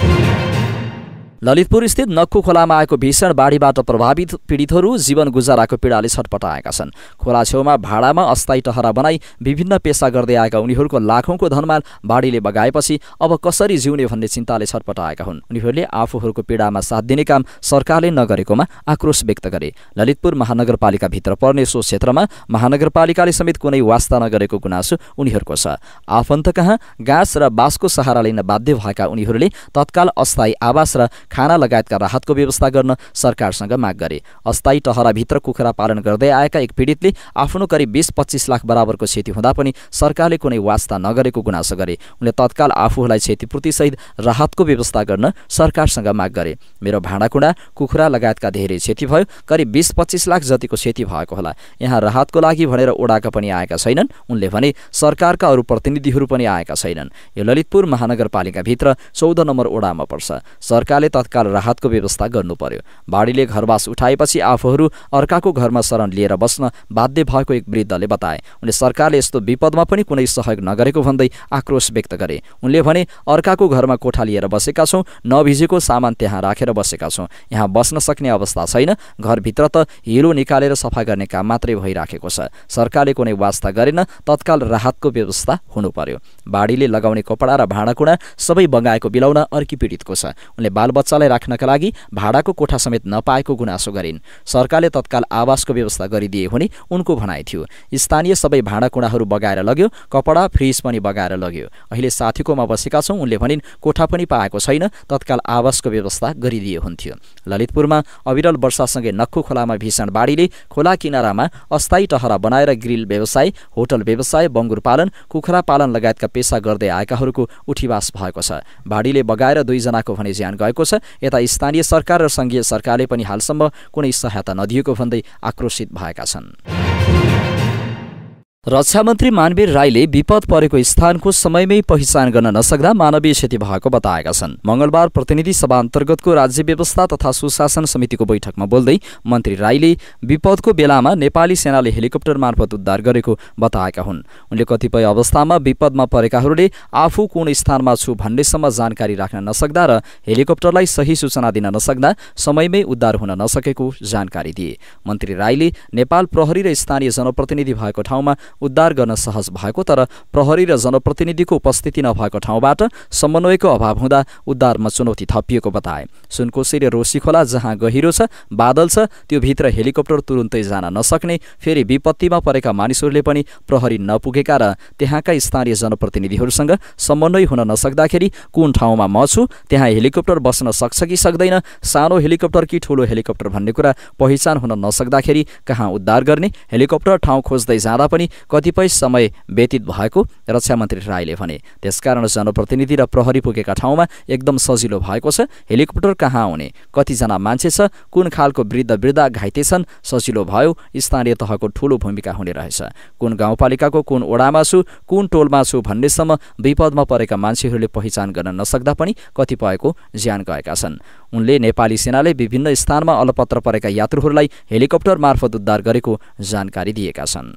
ललितपुर स्थित नक्खु खोलामा आएको भीषण बाढीबाट प्रभावित पीडितहरू जीवन गुजाराको पीडाले छटपटाएका छन्। खोला छेउमा भाडामा अस्थायी टहरा बनाई विभिन्न पेसा गर्दै आएका उनीहरूको लाखौंको धनमाल बाढीले बगाएपछि अब कसरी जिउने भन्ने चिन्ताले छटपटाएका हुन्। उनीहरूले आफूहरूको पीडामा साथ दिने काम सरकारले नगरेकोमा आक्रोश व्यक्त गरे। ललितपुर महानगरपालिकाभित्र पर्ने सो क्षेत्रमा महानगरपालिकाले समेत कुनै वास्ता नगरेको गुनासो उनीहरूको छ। आफन्त कहाँ गाँस र बाँसको सहारा लिन बाध्य भएका उनीहरूले तत्काल अस्थायी आवास र खाना लगायतका राहतको व्यवस्था गर्न सरकारसँग माग गरे। अस्थायी टहराभित्र कुखुरा पालन गर्दै आएका एक पीडितले आफ्नो करिब बीस पच्चीस लाख बराबरको क्षति हुँदा पनि सरकारले कुनै वास्ता नगरेको गुनासो गरे। उनले तत्काल आफूलाई क्षतिपूर्ति सहित राहतको व्यवस्था गर्न सरकारसँग माग गरे। मेरो भाँडाकुँडा, कुखुरा लगायतका धेरै क्षति भयो, करिब बीस पच्चीस लाख जतिको क्षति भएको होला। यहाँ राहतको लागि भनेर ओडाका पनि आएका छैनन्। उनले भने सरकारका अरू प्रतिनिधिहरू पनि आएका छैनन्। यो ललितपुर महानगरपालिकाभित्र चौध नम्बर ओडामा पर्छ। सरकारले तत्काल राहतको व्यवस्था गर्नु पर्यो। बाढीले घरबास उठाएपछि आफूहरू अर्काको घरमा शरण लिएर बस्न बाध्य भएको एक वृद्धले बताए। उनले सरकारले यस्तो विपदमा पनि कुनै सहयोग नगरेको भन्दै आक्रोश व्यक्त गरे। उनले भने अर्काको घरमा कोठा लिएर बसेका छौँ, नभिजेको सामान त्यहाँ राखेर बसेका छौँ। यहाँ बस्न सक्ने अवस्था छैन। घरभित्र त हिलो निकालेर सफा गर्ने काम मात्रै भइराखेको छ। सरकारले कुनै वास्ता गरेन। तत्काल राहतको व्यवस्था हुनु पर्यो। बाढीले लगाउने कपडा र भाँडाकुँडा सबै बगाएको बिलाउन अर्की पीडितको छ। उनले बालबच्चा लाई राख्नका लागि भाडाको कोठा समेत नपाएको गुनासो गरिन्। सरकारले तत्काल आवासको व्यवस्था गरिदिए हुने उनको भनाइ थियो। स्थानीय सबै भाँडाकुँडाहरू बगाएर लग्यो, कपडा फ्रिज पनि बगाएर लग्यो। अहिले साथीकोमा बसेका छौँ, उनले भनिन्। कोठा पनि पाएको छैन। तत्काल आवासको व्यवस्था गरिदिए हुन्थ्यो। ललितपुरमा अविरल वर्षासँगै नक्खु खोलामा भीषण बाढीले खोला किनारामा अस्थायी टहरा बनाएर ग्रिल व्यवसाय, होटल व्यवसाय, बङ्गुर पालन, कुखुरा पालन लगायतका पेसा गर्दै आएकाहरूको उठीवास भएको छ। बाढीले बगाएर दुईजनाको भने ज्यान गएको छ। यता स्थानीय सरकार र संघीय सरकारले पनि हालसम्म कुनै सहायता नदिएको भन्दै आक्रोशित भएका छन्। रक्षा मन्त्री मानवीर राईले विपद परेको स्थानको समयमै पहिचान गर्न नसक्दा मानवीय क्षति भएको बताएका छन्। मंगलबार प्रतिनिधि सभा अन्तर्गतको राज्य व्यवस्था तथा सुशासन समितिको बैठकमा बोल्दै मन्त्री राईले विपदको बेलामा नेपाली सेनाले हेलिकप्टर मार्फत उद्धार गरेको बताएका हुन्। उनले कतिपय अवस्थामा विपदमा परेकाहरूले आफू कुन स्थानमा छु भन्नेसम्म जानकारी राख्न नसक्दा र हेलिकप्टरलाई सही सूचना दिन नसक्दा समयमै उद्धार हुन नसकेको जानकारी दिए। मन्त्री राईले नेपाल प्रहरी र स्थानीय जनप्रतिनिधि भएको ठाउँमा उद्धार गर्न सहज भएको तर प्रहरी र जनप्रतिनिधिको उपस्थिति नभएको ठाउँबाट समन्वयको अभाव हुँदा उद्धारमा चुनौती थपिएको बताए। सुनकोशी र रोशी खोला जहाँ गहिरो छ, बादल छ, त्यो भित्र हेलिकप्टर तुरुन्तै जान नसक्ने, फेरि विपत्तिमा परेका मानिसहरूले पनि प्रहरी नपुगेका र त्यहाँका स्थानीय जनप्रतिनिधिहरूसँग समन्वय हुन नसक्दाखेरि कुन ठाउँमा म छु त्यहाँ हेलिकप्टर बस्न सक्छ कि सक्दैन, सानो हेलिकप्टर कि ठुलो हेलिकप्टर भन्ने कुरा पहिचान हुन नसक्दाखेरि कहाँ उद्धार गर्ने, हेलिकप्टर ठाउँ खोज्दै जाँदा पनि कतिपय समय व्यतीत भएको रक्षा मन्त्री राईले भने। त्यसकारण जनप्रतिनिधि र प्रहरी पुगेका ठाउँमा एकदम सजिलो भएको छ। हेलिकप्टर कहाँ आउने, कतिजना मान्छे छ, कुन खालको वृद्ध वृद्धा घाइते छन्, सजिलो भयो। स्थानीय तहको ठूलो भूमिका हुने रहेछ। कुन गाउँपालिकाको कुन ओडामा छु, कुन टोलमा छु भन्नेसम्म विपदमा परेका मान्छेहरूले पहिचान गर्न नसक्दा पनि कतिपयको ज्यान गएका छन्। उनले नेपाली सेनाले विभिन्न स्थानमा अलपत्र परेका यात्रुहरूलाई हेलिकप्टर मार्फत उद्धार गरेको जानकारी दिएका छन्।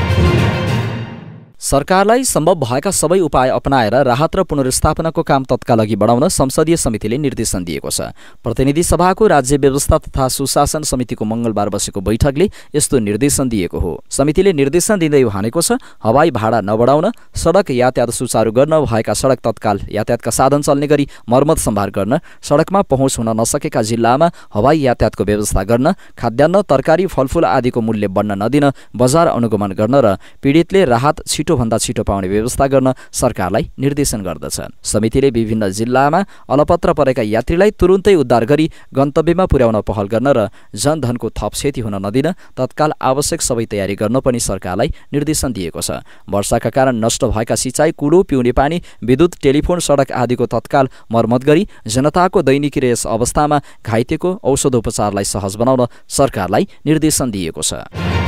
सरकारलाई सम्भव भएका सबै उपाय अपनाएर राहत र पुनर्स्थापनाको काम तत्काल अघि बढाउन संसदीय समितिले निर्देशन दिएको छ। प्रतिनिधि सभाको राज्य व्यवस्था तथा सुशासन समितिको मंगलबार बसेको बैठकले यस्तो निर्देशन दिएको हो। समितिले निर्देशन दिँदै भनेको छ, हवाई भाडा नबढाउन, सडक यातायात सुचारू गर्न, भएका सडक तत्काल यातायातका साधन चल्ने गरी मर्मत सम्भार गर्न, सडकमा पहुँच हुन नसकेका जिल्लामा हवाई यातायातको व्यवस्था गर्न, खाद्यान्न, तरकारी, फलफूल आदिको मूल्य बढ्न नदिन बजार अनुगमन गर्न र पीडितले राहत छिटो भन्दा छिटो पाउने व्यवस्था गर्न सरकारलाई निर्देशन गर्दछ। समितिले विभिन्न जिल्लामा अलपत्र परेका यात्रीलाई तुरुन्तै उद्धार गरी गन्तव्यमा पुर्याउन पहल गर्न र जनधनको थप क्षति हुन नदिन तत्काल आवश्यक सबै तयारी गर्न पनि सरकारलाई निर्देशन दिएको छ। वर्षाका कारण नष्ट भएका सिँचाइ, कुलो, पिउने पानी, विद्युत, टेलिफोन, सडक आदिको तत्काल मर्मत गरी जनताको दैनिकी र यस अवस्थामा घाइतेको औषधोपचारलाई सहज बनाउन सरकारलाई निर्देशन दिएको छ।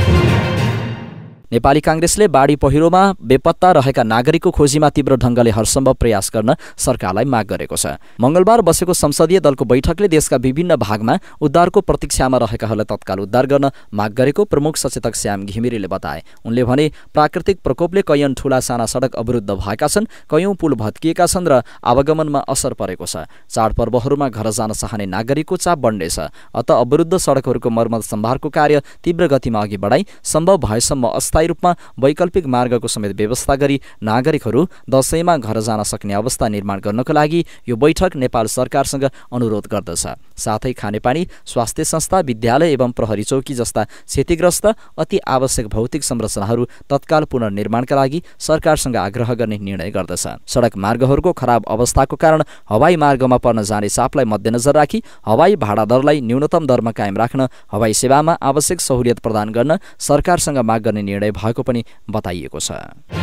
नेपाली कांग्रेसले बाढी पहिरोमा बेपत्ता रहेका नागरिकको खोजीमा तीव्र ढङ्गले हरसम्भव प्रयास गर्न सरकारलाई माग गरेको छ। मंगलबार बसेको संसदीय दलको बैठकले देशका विभिन्न भागमा उद्धारको प्रतीक्षामा रहेकाहरूलाई तत्काल उद्धार गर्न माग गरेको प्रमुख सचेतक श्याम घिमिरेले बताए। उनले भने, प्राकृतिक प्रकोपले कैयन ठूला साना सडक अवरुद्ध भएका छन्, कैयौं पुल भत्किएका छन् र आवागमनमा असर परेको छ। चाडपर्वहरूमा घर जान चाहने नागरिकको चाप बढ्नेछ। अत अवरुद्ध सडकहरूको मर्मत सम्भारको कार्य तीव्र गतिमा अघि बढाई सम्भव भएसम्म अस्थायी रूपमा वैकल्पिक मार्गको समेत व्यवस्था गरी नागरिकहरू दशैंमा घर जान सक्ने अवस्था निर्माण गर्नको लागि यो बैठक नेपाल सरकारसँग अनुरोध गर्दछ। साथै खानेपानी, स्वास्थ्य संस्था, विद्यालय एवं प्रहरी चौकी जस्ता क्षतिग्रस्त अति आवश्यक भौतिक संरचनाहरू तत्काल पुनर्निर्माणका लागि सरकारसँग आग्रह गर्ने निर्णय गर्दछ। सडक मार्गहरूको खराब अवस्थाको कारण हवाई मार्गमा पर्न जाने चापलाई मध्यनजर राखी हवाई भाडा दरलाई न्यूनतम दरमा कायम राख्न, हवाई सेवामा आवश्यक सहुलियत प्रदान गर्न सरकारसँग माग गर्ने निर्णय भएको पनि बताइएको छ।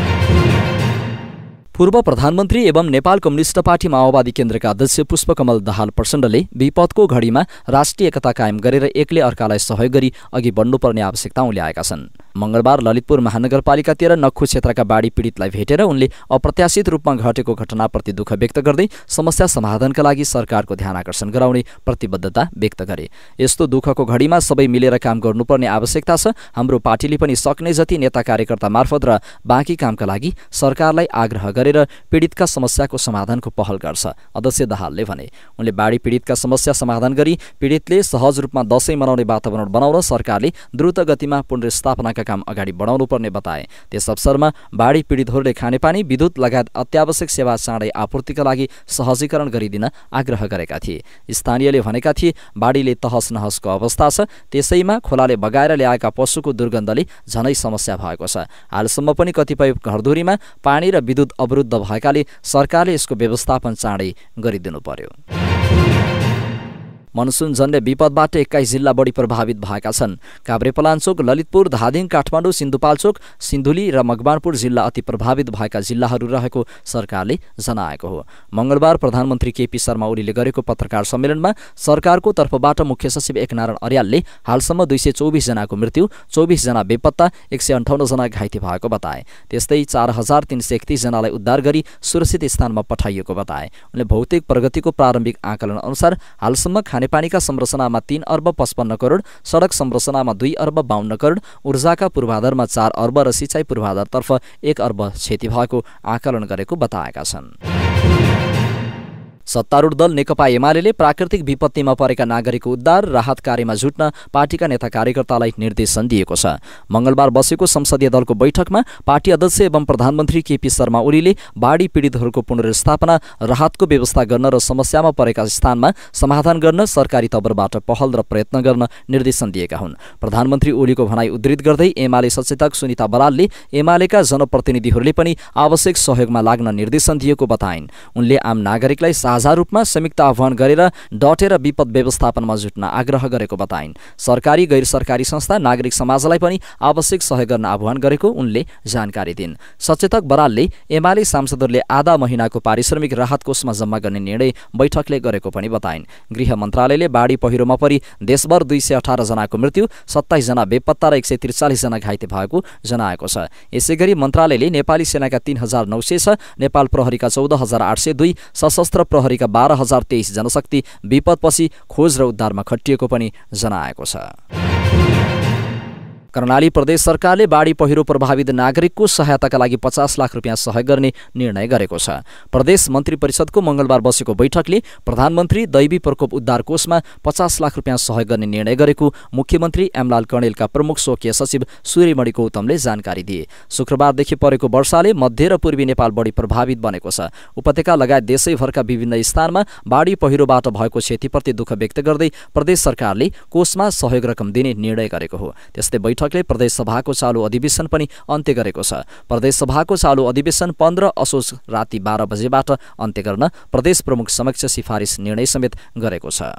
पूर्व प्रधानमन्त्री एवं नेपाल कम्युनिस्ट पार्टी माओवादी केन्द्रका अध्यक्ष पुष्पकमल दाहाल प्रचण्डले विपदको घडीमा राष्ट्रिय एकता कायम गरेर एकले अर्कालाई सहयोग गरी अघि बढ्नुपर्ने आवश्यकता ल्याएका छन्। मंगलबार ललितपुर महानगरपालिकातिर नक्खु क्षेत्रका बाढी पीडितलाई भेटेर उनले अप्रत्याशित रूपमा घटेको घटनाप्रति दुःख व्यक्त गर्दै समस्या समाधानका लागि सरकारको ध्यान आकर्षण गराउने प्रतिबद्धता व्यक्त गरे। यस्तो दुःखको घडीमा सबै मिलेर काम गर्नुपर्ने आवश्यकता छ। हाम्रो पार्टीले पनि सक्ने जति नेता कार्यकर्ता मार्फत र बाँकी कामका लागि सरकारलाई आग्रह गरेर पीडितका समस्याको समाधानको पहल गर्छ, अध्यक्ष दाहालले भने। उनले बाढी पीडितका समस्या समाधान गरी पीडितले सहज रूपमा दशैं मनाउने वातावरण बनाउन सरकारले द्रुत गतिमा पुनर्स्थापनाका काम अगाडि बढाउनु पर्ने बताए। त्यस अवसरमा बाढी पीडितहरूले खानेपानी, विद्युत लगायत अत्यावश्यक सेवा चाँडै आपूर्तिका लागि सहजीकरण गरिदिन आग्रह गरेका थिए। स्थानीयले भनेका थिए, बाढीले तहस नहसको अवस्था छ, त्यसैमा खोलाले बगाएर ल्याएका पशुको दुर्गन्धले झनै समस्या भएको छ। हालसम्म पनि कतिपय घरधुरीमा पानी र विद्युत अवरुद्ध भएकाले सरकारले यसको व्यवस्थापन चाँडै गरिदिनु पर्यो। मनसुन जन्य विपदबाट एक्काइस जिल्ला बढी प्रभावित भएका छन्। काभ्रेपलाञ्चोक, ललितपुर, धादिङ, काठमाडौँ, सिन्धुपाल्चोक, सिन्धुली र मकवानपुर जिल्ला अति प्रभावित भएका जिल्लाहरू रहेको सरकारले जनाएको हो। मंगलबार प्रधानमन्त्री केपी शर्मा ओलीले गरेको पत्रकार सम्मेलनमा सरकारको तर्फबाट मुख्य सचिव एकनारायण अर्यालले हालसम्म दुई सय चौबिस जनाको मृत्यु, चौबिस जना बेपत्ता, एक सय अन्ठाउन्न जना घाइते भएको बताए। त्यस्तै चार हजार तीन सय एकतीस जनालाई उद्धार गरी सुरक्षित स्थानमा पठाइएको बताए। उनले भौतिक प्रगतिको प्रारम्भिक आकलन अनुसार हालसम्म खानेपानीका संरचनामा तीन अर्ब पचपन्न करोड, सडक संरचनामा दुई अर्ब बाहन्न करोड, ऊर्जाका पूर्वाधारमा चार अर्ब र सिँचाइ पूर्वाधारतर्फ एक अर्ब क्षति भएको आकलन गरेको बताएका छन्। सत्तारूढ दल नेकपा एमाले प्राकृतिक विपत्तिमा परेका नागरिकको उद्धार राहत कार्यमा जुट्न पार्टीका नेता कार्यकर्तालाई निर्देशन दिएको छ। मंगलबार बसेको संसदीय दलको बैठकमा पार्टी अध्यक्ष एवं प्रधानमन्त्री केपी शर्मा ओलीले बाढी पीडितहरूको पुनर्स्थापना, राहतको व्यवस्था गर्न र समस्यामा परेका स्थानमा समाधान गर्न सरकारी तवरबाट पहल र प्रयत्न गर्न निर्देशन दिएका हुन्। प्रधानमन्त्री ओलीको भनाई उद्धृत गर्दै एमाले सचेतक सुनिता बरालले एमालेका जनप्रतिनिधिहरूले पनि आवश्यक सहयोगमा लाग्न निर्देशन दिएको बताइन्। उनले आम नागरिकलाई साझा रूपमा संयुक्त आह्वान गरेर डटेर विपद व्यवस्थापनमा जुट्न आग्रह गरेको बताइन्। सरकारी गैर सरकारी संस्था, नागरिक समाजलाई पनि आवश्यक सहयोग गर्न आह्वान गरेको उनले जानकारी दिन्। सचेतक बरालले एमाले सांसदहरूले आधा महिनाको पारिश्रमिक राहत कोषमा जम्मा गर्ने निर्णय बैठकले गरेको पनि बताइन्। गृह मन्त्रालयले बाढी पहिरोमा परि देशभर दुई सय अठार जनाको मृत्यु, सत्ताइस जना बेपत्ता र एक सय त्रिचालिस जना घाइते भएको जनाएको छ। यसैगरी मन्त्रालयले नेपाली सेनाका तीन हजार नौ सय छ, नेपाल प्रहरीका चौध हजार आठ सय दुई, सशस्त्र प्रहरीका बाह्र हजार तेइस जनशक्ति विपदपछि खोज र उद्धारमा खटिएको पनि जनाएको छ। कर्णाली प्रदेश सरकारले बाढी पहिरो प्रभावित नागरिकको सहायताका लागि पचास लाख रुपियाँ सहयोग गर्ने निर्णय गरेको छ। प्रदेश मन्त्री परिषदको मंगलबार बसेको बैठकले प्रधानमन्त्री दैवी प्रकोप उद्धार कोषमा पचास लाख रुपियाँ सहयोग गर्ने निर्णय गरेको मुख्यमन्त्री एमलाल कणेलका प्रमुख स्वकीय सचिव सूर्यमणि गौतमले जानकारी दिए। शुक्रबारदेखि परेको वर्षाले मध्य र पूर्वी नेपाल बढी प्रभावित बनेको छ। उपत्यका लगायत देशैभरका विभिन्न स्थानमा बाढी पहिरोबाट भएको क्षतिप्रति दुःख व्यक्त गर्दै प्रदेश सरकारले कोषमा सहयोग रकम दिने निर्णय गरेको हो। त्यस्तै बैठकले प्रदेश सभाको चालु अधिवेशन पनि अन्त्य गरेको छ। प्रदेश सभाको चालु अधिवेशन पन्ध्र असोज राति बाह्र बजेबाट अन्त्य गर्न प्रदेश प्रमुख समक्ष सिफारिस निर्णय समेत गरेको छ।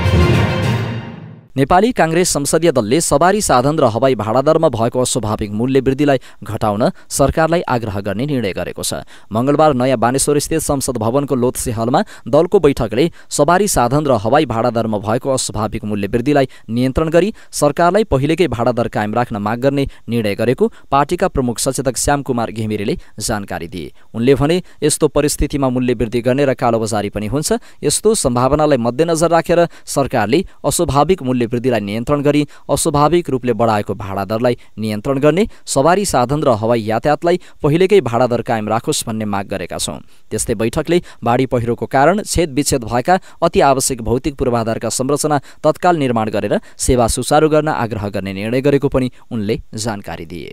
नेपाली कांग्रेस संसदीय दलले सवारी साधन र हवाई भाडा दरमा भएको अस्वाभाविक मूल्य वृद्धिलाई घटाउन सरकारलाई आग्रह गर्ने निर्णय गरेको छ। मंगलबार नयाँ बानेश्वर स्थित संसद भवनको लोथसे हलमा दलको बैठकले सवारी साधन र हवाई भाडा दरमा भएको अस्वाभाविक मूल्य वृद्धिलाई नियन्त्रण गरी सरकारलाई पहिलेकै भाडा दर कायम राख्न माग गर्ने निर्णय गरेको पार्टीका प्रमुख सचेतक श्यामकुमार घिमिरेले जानकारी दिए। उनले भने यस्तो परिस्थितिमा मूल्य वृद्धि गर्ने र कालोबजारी पनि हुन्छ। यस्तो सम्भावनालाई मध्यनजर राखेर सरकारले अस्वाभाविक मूल्य वृद्धिलाई नियन्त्रण गरी अस्वाभाविक रूपले बढाएको भाडा दरलाई नियन्त्रण गर्ने, सवारी साधन र हवाई यातायातलाई पहिलेकै भाडा दर कायम राखोस् भन्ने माग गरेका छौं। त्यस्तै बैठकले बाढी पहिरोको कारण छेद विच्छेद भएका अति आवश्यक भौतिक पूर्वाधारका संरचना तत्काल निर्माण गरेर सेवा सुचारू गर्न आग्रह गर्ने निर्णय गरेको पनि उनले जानकारी दिए।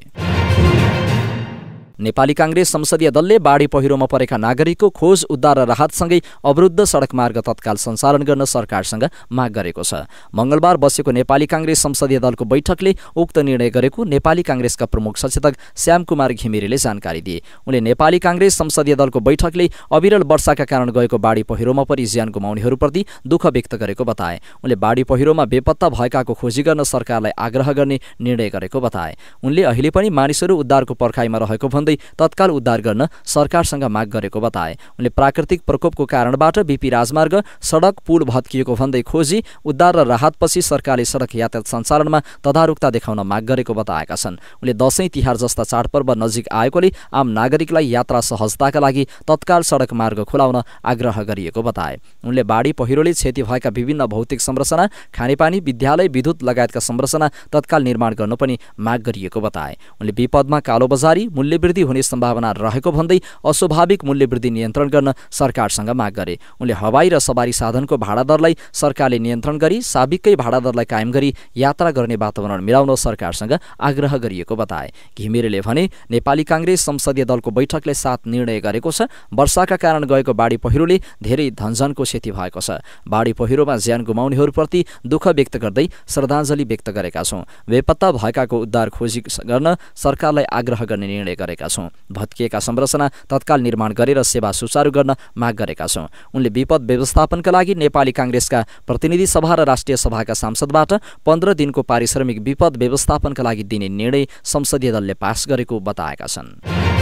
नेपाली कांग्रेस संसदीय दलले बाढी पहिरोमा परेका नागरिकको खोज, उद्धार र राहतसँगै अवरुद्ध सडक मार्ग तत्काल सञ्चालन गर्न सरकारसँग माग गरेको छ। मंगलबार बसेको नेपाली कांग्रेस संसदीय दलको बैठकले उक्त निर्णय गरेको नेपाली कांग्रेसका प्रमुख सचेतक श्यामकुमार घिमिरेले जानकारी दिए। उनले नेपाली कांग्रेस संसदीय दलको बैठकले अविरल वर्षाका कारण गएको बाढी पहिरोमा परि ज्यान गुमाउनेहरूप्रति दुःख व्यक्त गरेको बताए। उनले बाढी पहिरोमा बेपत्ता भएकाको खोजी गर्न सरकारलाई आग्रह गर्ने निर्णय गरेको बताए। उनले अहिले पनि मानिसहरू उद्धारको पर्खाइमा रहेको भन्दै तत्काल उद्धार गर्न सरकारसँग माग गरेको बताए। उनले प्राकृतिक प्रकोपको कारणबाट बीपी राजमार्ग, सडक, पुल भत्किएको भन्दै खोजी, उद्धार र राहतपछि सरकारले सडक यातायात सञ्चालनमा तदारुकता देखाउन माग गरेको बताएका छन्। उनले दशैं तिहार जस्ता चाडपर्व नजिक आएकोले आम नागरिकलाई यात्रा सहजताका लागि तत्काल सडक मार्ग खुलाउन आग्रह गरिएको बताए। उनले बाढी पहिरोले क्षति भएका विभिन्न भौतिक संरचना, खानेपानी, विद्यालय, विद्युत लगायतका संरचना तत्काल निर्माण गर्न पनि माग गरिएको बताए। उनले विपदमा कालोबजारी, मूल्य वृद्धि हुने सम्भावना रहेको भन्दै अस्वाभाविक मूल्य वृद्धि नियन्त्रण गर्न सरकारसँग माग गरे। उनले हवाई र सवारी साधनको भाडा दरलाई सरकारले नियन्त्रण गरी साबिककै भाडा दरलाई कायम गरी यात्रा गर्ने वातावरण मिलाउन सरकारसँग आग्रह गरिएको बताए। घिमिरेले भने नेपाली कांग्रेस संसदीय दलको बैठकले सात निर्णय गरेको छ। वर्षाका कारण गएको बाढी पहिरोले धेरै धनजनको क्षति भएको छ। बाढी पहिरोमा ज्यान गुमाउनेहरूप्रति दुःख व्यक्त गर्दै श्रद्धाञ्जली व्यक्त गरेका छौं। बेपत्ता भएकाको उद्धार खोजी गर्न सरकारलाई आग्रह गर्ने निर्णय गरेका गरेका छौँ। भत्किएका संरचना तत्काल निर्माण गरेर सेवा सुचारू गर्न माग गरेका छौँ। उनले विपद व्यवस्थापनका लागि नेपाली काङ्ग्रेसका प्रतिनिधि सभा र राष्ट्रिय सभाका सांसदबाट पन्ध्र दिनको पारिश्रमिक विपद व्यवस्थापनका लागि दिने निर्णय संसदीय दलले पास गरेको बताएका छन्।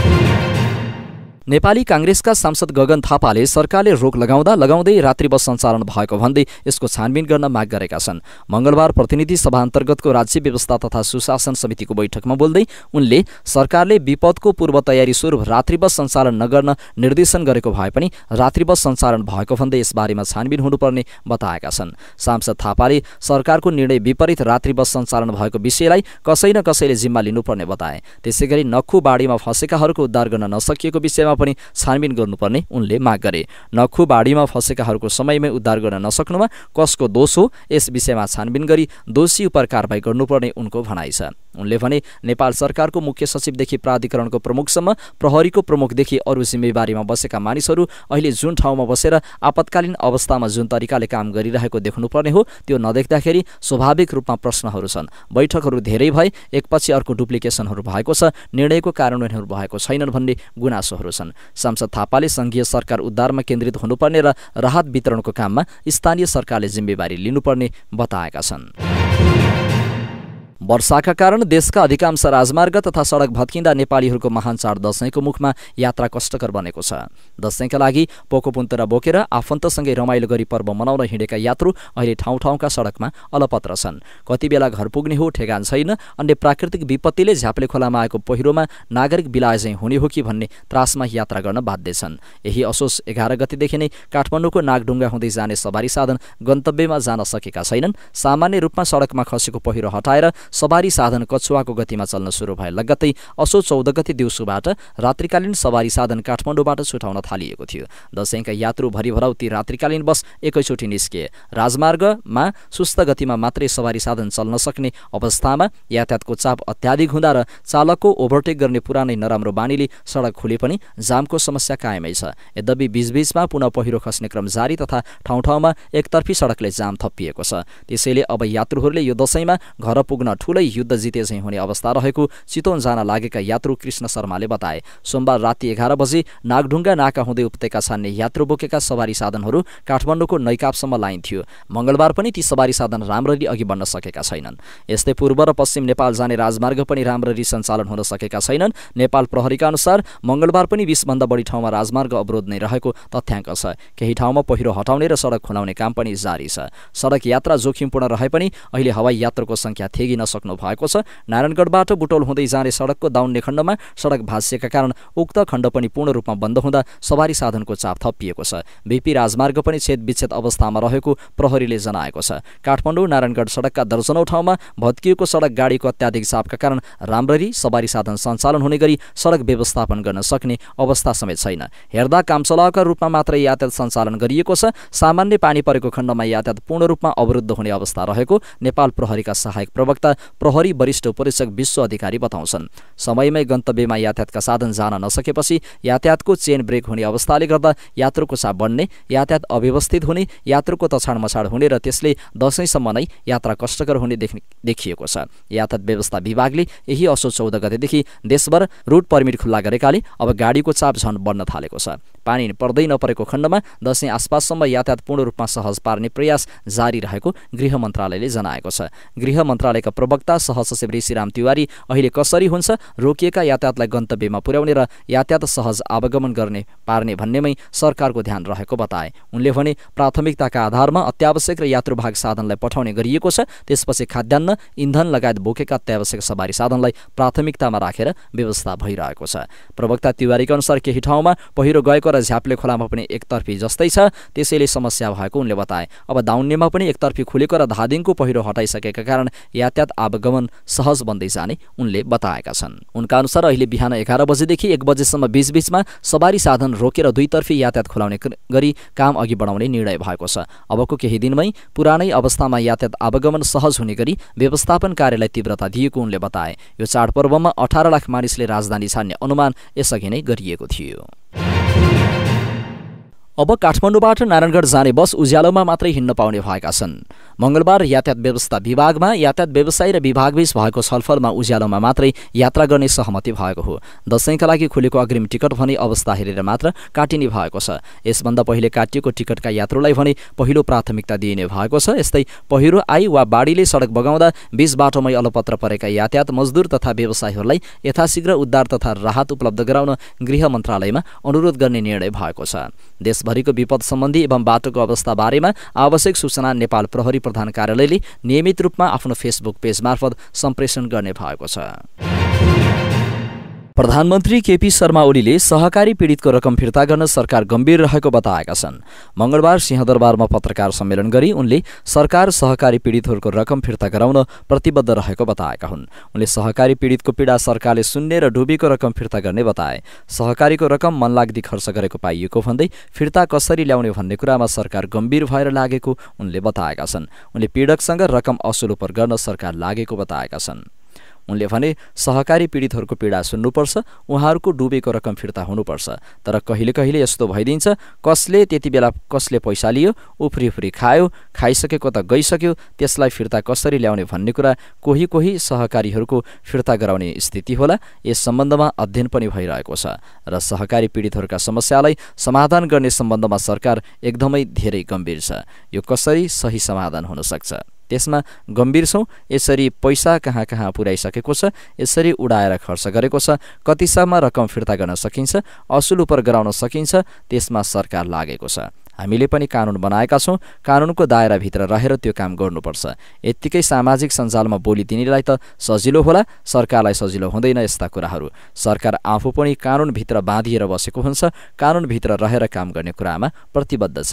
नेपाली काङ्ग्रेसका सांसद गगन थापाले सरकारले रोक लगाउँदा लगाउँदै रात्रि बस सञ्चालन भएको भन्दै यसको छानबिन गर्न माग गरेका छन्। मङ्गलबार प्रतिनिधि सभा अन्तर्गतको राज्य व्यवस्था तथा सुशासन समितिको बैठकमा बोल्दै उनले सरकारले विपदको पूर्व तयारी स्वरूप रात्रि बस सञ्चालन नगर्न निर्देशन गरेको भए पनि रात्रि बस सञ्चालन भएको भन्दै यसबारेमा छानबिन हुनुपर्ने बताएका छन्। सांसद थापाले सरकारको निर्णय विपरीत रात्रि बस सञ्चालन भएको विषयलाई कसै न कसैले जिम्मा लिनुपर्ने बताए। त्यसैगरी नक्खु बाढीमा फँसेकाहरूको उद्धार गर्न नसकिएको विषयमा पनि छानबिन गर्नुपर्ने उनले माग गरे। नक्खु बाढीमा फँसेकाहरूको समयमै उद्धार गर्न नसक्नुमा कसको दोष हो, यस विषयमा छानबिन गरी दोषी उपर कारबाही गर्नुपर्ने उनको भनाइ छ। उनले भने नेपाल सरकारको मुख्य सचिवदेखि प्राधिकरणको प्रमुखसम्म प्रहरीको प्रमुखदेखि अरू जिम्मेवारीमा बसेका मानिसहरू अहिले जुन ठाउँमा बसेर आपतकालीन अवस्थामा जुन तरिकाले काम गरिरहेको देख्नुपर्ने हो त्यो नदेख्दाखेरि स्वाभाविक रूपमा प्रश्नहरू छन्। बैठकहरू धेरै भए, एकपछि अर्को डुप्लिकेसनहरू भएको छ, निर्णयको कार्यान्वयनहरू भएको छैनन् भन्ने गुनासोहरू छन्। सांसद थापाले संघीय सरकार उद्धारमा केन्द्रित हुनुपर्ने र राहत वितरणको काममा स्थानीय सरकारले जिम्मेवारी लिनुपर्ने बताएका छन्। वर्षाका कारण देशका अधिकांश राजमार्ग तथा सडक भत्किँदा नेपालीहरूको महान चाड दशैंको मुखमा यात्रा कष्टकर बनेको छ। दशैंका लागि पोकोपुन्तरा बोकेर आफन्तसँगै रमाइलो गरी पर्व मनाउन हिँडेका यात्रु अहिले ठाउँ ठाउँका सडकमा अलपत्र छन्। कति बेला घर पुग्ने हो ठेगान छैन। अन्य प्राकृतिक विपत्तिले झ्याप्ले खोलामा आएको पहिरोमा नागरिक बिलाए चाहिँ हुने हो कि भन्ने त्रासमा यात्रा गर्न बाध्य छन्। यही असोज एघार गतेदेखि नै काठमाडौँको नागढुङ्गा हुँदै जाने सवारी साधन गन्तव्यमा जान सकेका छैनन्। सामान्य रूपमा सडकमा खसेको पहिरो हटाएर सवारी साधन कछुवाको गतिमा चल्न सुरु भए लगत्तै असोज चौध गते दिउँसोबाट रात्रिकालीन सवारी साधन काठमाडौँबाट छुटाउन थालिएको थियो। दशैंका यात्रु भरिभराउ ती रात्रिकालीन बस एकैचोटि निस्किए। राजमार्गमा सुस्त गतिमा मात्रै सवारी साधन चल्न सक्ने अवस्थामा यातायातको चाप अत्याधिक हुँदा र चालकको ओभरटेक गर्ने पुरानै नराम्रो बानीले सडक खुले पनि जामको समस्या कायमै छ। यद्यपि बीचबीचमा पुनः पहिरो खस्ने क्रम जारी तथा ठाउँ ठाउँमा एकतर्फी सडकले जाम थपिएको छ। त्यसैले अब यात्रुहरूले यो दशैंमा घर पुग्न ठूलै युद्ध जिते चाहिँ हुने अवस्था रहेको चितवन जान लागेका यात्रु कृष्ण शर्माले बताए। सोमबार राति एघार बजे नागढुङ्गा नाका हुँदै उपत्यका छान्ने यात्रु बोकेका सवारी साधनहरू काठमाडौँको नैकापसम्म लाइन्थ्यो। मंगलबार पनि ती सवारी साधन राम्ररी अघि बढ्न सकेका छैनन्। यस्तै पूर्व र पश्चिम नेपाल जाने राजमार्ग पनि राम्ररी सञ्चालन हुन सकेका छैनन्। नेपाल प्रहरीका अनुसार मंगलबार पनि बीस भन्दा बढी ठाउँमा राजमार्ग अवरोध नै रहेको तथ्याङ्क छ। केही ठाउँमा पहिरो हटाउने र सडक खुलाउने काम पनि जारी छ। सडक यात्रा जोखिमपूर्ण रहे पनि अहिले हवाई यात्रुको संख्या थेगी नसक्नु भएको छ। नारायणगढबाट बुटोल हुँदै जाने सडकको दाउन्ने खण्डमा सडक भाँसिएका कारण उक्त खण्ड पनि पूर्ण रूपमा बन्द हुँदा सवारी साधनको चाप थपिएको छ। बीपी राजमार्ग पनि छेद विच्छेद अवस्थामा रहेको प्रहरीले जनाएको छ। काठमाडौँ नारायणगढ सडकका दर्जनौं ठाउँमा भत्किएको सडक गाडीको अत्याधिक चापका कारण राम्ररी सवारी साधन सञ्चालन हुने गरी सडक व्यवस्थापन गर्न सक्ने अवस्था समेत छैन। हेर्दा कामचलाउका रूपमा मात्रै यातायात सञ्चालन गरिएको छ। सामान्य पानी परेको खण्डमा यातायात पूर्ण रूपमा अवरुद्ध हुने अवस्था रहेको नेपाल प्रहरीका सहायक प्रवक्ता प्रहरी वरिष्ठ उपरीक्षक विश्व अधिकारी बताउँछन्। समयमै गन्तव्यमा यातायातका साधन जान नसकेपछि यातायातको चेन ब्रेक हुने अवस्थाले गर्दा यात्रुको चाप बढ्ने, यातायात अव्यवस्थित हुने, यात्रुको तछाड मछाड हुने र त्यसले दशैंसम्म नै यात्रा कष्टकर हुने देखिएको छ। यातायात व्यवस्था विभागले यही असोज चौध गतेदेखि देशभर रुट पर्मिट खुल्ला गरेकाले अब गाडीको चाप झन बढ्न थालेको छ। पानी पर्दै नपरेको खण्डमा दशैं आसपाससम्म यातायात पूर्ण रूपमा सहज पार्ने प्रयास जारी रहेको गृह मन्त्रालयले जनाएको छ। गृह मन्त्रालयका प्रवक्ता सहसचिव ऋषिराम तिवारी अहिले कसरी हुन्छ रोकिएका यातायातलाई गन्तव्यमा पुर्याउने र यातायात सहज आवागमन गर्ने पार्ने भन्नेमै सरकारको ध्यान रहेको बताए। उनले भने प्राथमिकताका आधारमा अत्यावश्यक र यात्रुभाग साधनलाई पठाउने गरिएको छ। त्यसपछि खाद्यान्न, इन्धन लगायत बोकेका अत्यावश्यक सवारी साधनलाई प्राथमिकतामा राखेर व्यवस्था भइरहेको छ। प्रवक्ता तिवारीका अनुसार केही ठाउँमा पहिरो गएको र झ्याप्ले खोलामा पनि एकतर्फी जस्तै छ। त्यसैले समस्या भएको उनले बताए। अब दाउन्नेमा पनि एकतर्फी खुलेको र धादिङको पहिरो हटाइसकेका कारण यातायात आवागमन सहज बन्दै जाने उनले बताएका छन्। उनका अनुसार अहिले बिहान एघार बजेदेखि एक बजेसम्म बीचबीचमा सवारी साधन रोकेर दुईतर्फी यातायात खुलाउने गरी काम अघि बढाउने निर्णय भएको छ। अबको केही दिनमै पुरानै अवस्थामा यातायात आवागमन सहज हुने गरी व्यवस्थापन कार्यलाई तीव्रता दिएको उनले बताए। यो चाडपर्वमा अठार लाख मानिसले राजधानी छाड्ने अनुमान यसअघि नै गरिएको थियो। अब काठमाडौँबाट नारायणगढ जाने बस उज्यालोमा मात्रै हिँड्न पाउने भएका छन्। मंगलबार यातायात व्यवस्था विभागमा यातायात व्यवसायी र विभागबीच भएको छलफलमा उज्यालोमा मात्रै यात्रा गर्ने सहमति भएको हो। दशैंका लागि खुलेको अग्रिम टिकट भने अवस्था हेरेर मात्र काटिने भएको छ। यसभन्दा पहिले काटिएको टिकटका यात्रुलाई भने पहिलो प्राथमिकता दिइने भएको छ। यस्तै पहिरो आई वा बाढीले सडक बगाउँदा बीच बाटोमै अलपत्र परेका यातायात मजदुर तथा व्यवसायीहरूलाई यथाशीघ्र उद्धार तथा राहत उपलब्ध गराउन गृह मन्त्रालयमा अनुरोध गर्ने निर्णय भएको छ। देशभरिको विपद सम्बन्धी एवं बाटोको अवस्था बारेमा आवश्यक सूचना नेपाल प्रहरी प्रधान कार्यालयले नियमित रूपमा आफ्नो फेसबुक पेज मार्फत सम्प्रेषण गर्ने भएको छ। प्रधानमन्त्री केपी शर्मा ओलीले सहकारी पीडितको रकम फिर्ता गर्न सरकार गम्भीर रहेको बताएका छन्। मंगलबार सिंहदरबारमा पत्रकार सम्मेलन गरी उनले सरकार सहकारी पीडितहरूको रकम फिर्ता गराउन प्रतिबद्ध रहेको बताएका हुन्। उनले सहकारी पीडितको पीडा सरकारले सुन्ने र डुबेको रकम फिर्ता गर्ने बताए। सहकारीको रकम मनलाग्दी खर्च गरेको पाइएको भन्दै फिर्ता कसरी ल्याउने भन्ने कुरामा सरकार गम्भीर भएर लागेको उनले बताएका छन्। उनले पीडकसँग रकम असुलोपर गर्न सरकार लागेको बताएका छन्। उनले भने सहकारी पीडितहरूको पीडा सुन्नुपर्छ, उहाँहरूको डुबेको रकम फिर्ता हुनुपर्छ। तर कहिले कहिले यस्तो भइदिन्छ, कसले त्यति बेला कसले पैसा लियो, उफ्री उफ्री खायो, खाइसकेको त गइसक्यो, त्यसलाई फिर्ता कसरी ल्याउने भन्ने कुरा कोही कोही सहकारीहरूको फिर्ता गराउने स्थिति होला। यस सम्बन्धमा अध्ययन पनि भइरहेको छ र सहकारी पीडितहरूका समस्यालाई समाधान गर्ने सम्बन्धमा सरकार एकदमै धेरै गम्भीर छ। यो कसरी सही समाधान हुन सक्छ त्यसमा गम्भीर छौँ। यसरी पैसा कहाँ कहाँ पुर्याइसकेको छ, यसरी उडाएर खर्च गरेको छ, कतिसम्म रकम फिर्ता गर्न सकिन्छ, असुल उपर गराउन सकिन्छ, त्यसमा सरकार लागेको छ। हामीले पनि कानुन बनाएका छौँ, कानुनको दायराभित्र रहेर त्यो काम गर्नुपर्छ। यत्तिकै सामाजिक सञ्जालमा बोलिदिनेलाई त सजिलो होला, सरकारलाई सजिलो हुँदैन यस्ता कुराहरू। सरकार आफू पनि कानुनभित्र बाँधिएर बसेको हुन्छ, कानुनभित्र रहेर काम गर्ने कुरामा प्रतिबद्ध छ।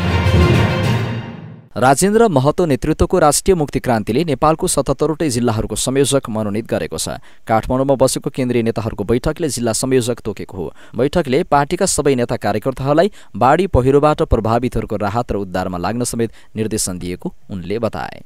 राजेन्द्र महतो नेतृत्वको राष्ट्रिय मुक्ति क्रान्तिले नेपालको सतहत्तरवटै जिल्लाहरूको संयोजक मनोनित गरेको छ। काठमाडौँमा बसेको केन्द्रीय नेताहरूको बैठकले जिल्ला संयोजक तोकेको हो। बैठकले पार्टीका सबै नेता कार्यकर्ताहरूलाई बाढी पहिरोबाट प्रभावितहरूको राहत र उद्धारमा लाग्न समेत निर्देशन दिएको उनले बताए।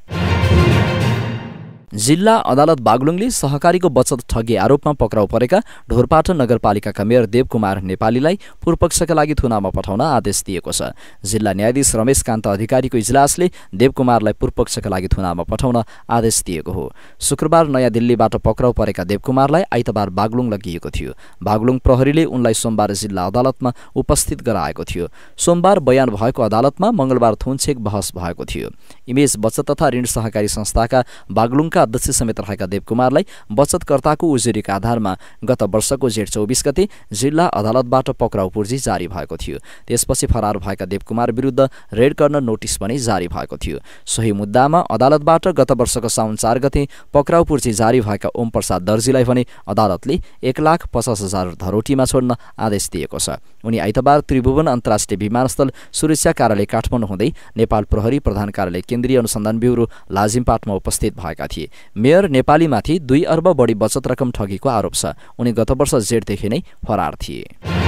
जिल्ला अदालत बागलुङले सहकारीको बचत ठगी आरोपमा पक्राउ परेका ढोरपाटन नगरपालिकाका मेयर देवकुमार नेपालीलाई पूर्वपक्षका लागि थुनामा पठाउन आदेश दिएको छ। जिल्ला न्यायाधीश रमेश कान्त अधिकारीको इजलासले देवकुमारलाई पूर्वपक्षका लागि थुनामा पठाउन आदेश दिएको हो। शुक्रबार नयाँ दिल्लीबाट पक्राउ परेका देवकुमारलाई आइतबार बागलुङ लगिएको थियो। बागलुङ प्रहरीले उनलाई सोमबार जिल्ला अदालतमा उपस्थित गराएको थियो। सोमबार बयान भएको अदालतमा मंगलबार थुनछेक बहस भएको थियो। इमेज बचत तथा ऋण सहकारी संस्थाका बागलुङका अध्यक्ष समेत रहेका देवकुमारलाई बचतकर्ताको उजुरीका आधारमा गत वर्षको जेठ चौबिस गते जिल्ला अदालतबाट पक्राउ पूर्जी जारी भएको थियो। त्यसपछि फरार भएका देवकुमार विरुद्ध रेड कर्नर नोटिस पनि जारी भएको थियो। सोही मुद्दामा अदालतबाट गत वर्षको साउन चार गते पक्राउ पूर्जी जारी भएका ओम प्रसाद दर्जीलाई भने अदालतले एक लाख पचास हजार धरोटीमा छोड्न आदेश दिएको छ। उनी आइतबार त्रिभुवन अन्तर्राष्ट्रिय विमानस्थल सुरक्षा कार्यालय काठमाडौँ हुँदै नेपाल प्रहरी प्रधान कार्यालय केन्द्रीय अनुसन्धान ब्युरो लाजिमपाटमा उपस्थित भएका थिए। मेयर नेपालीमाथि दुई अर्ब बढी बचत रकम ठगीको आरोप छ। उनी गत वर्ष जेठदेखि नै फरार थिए।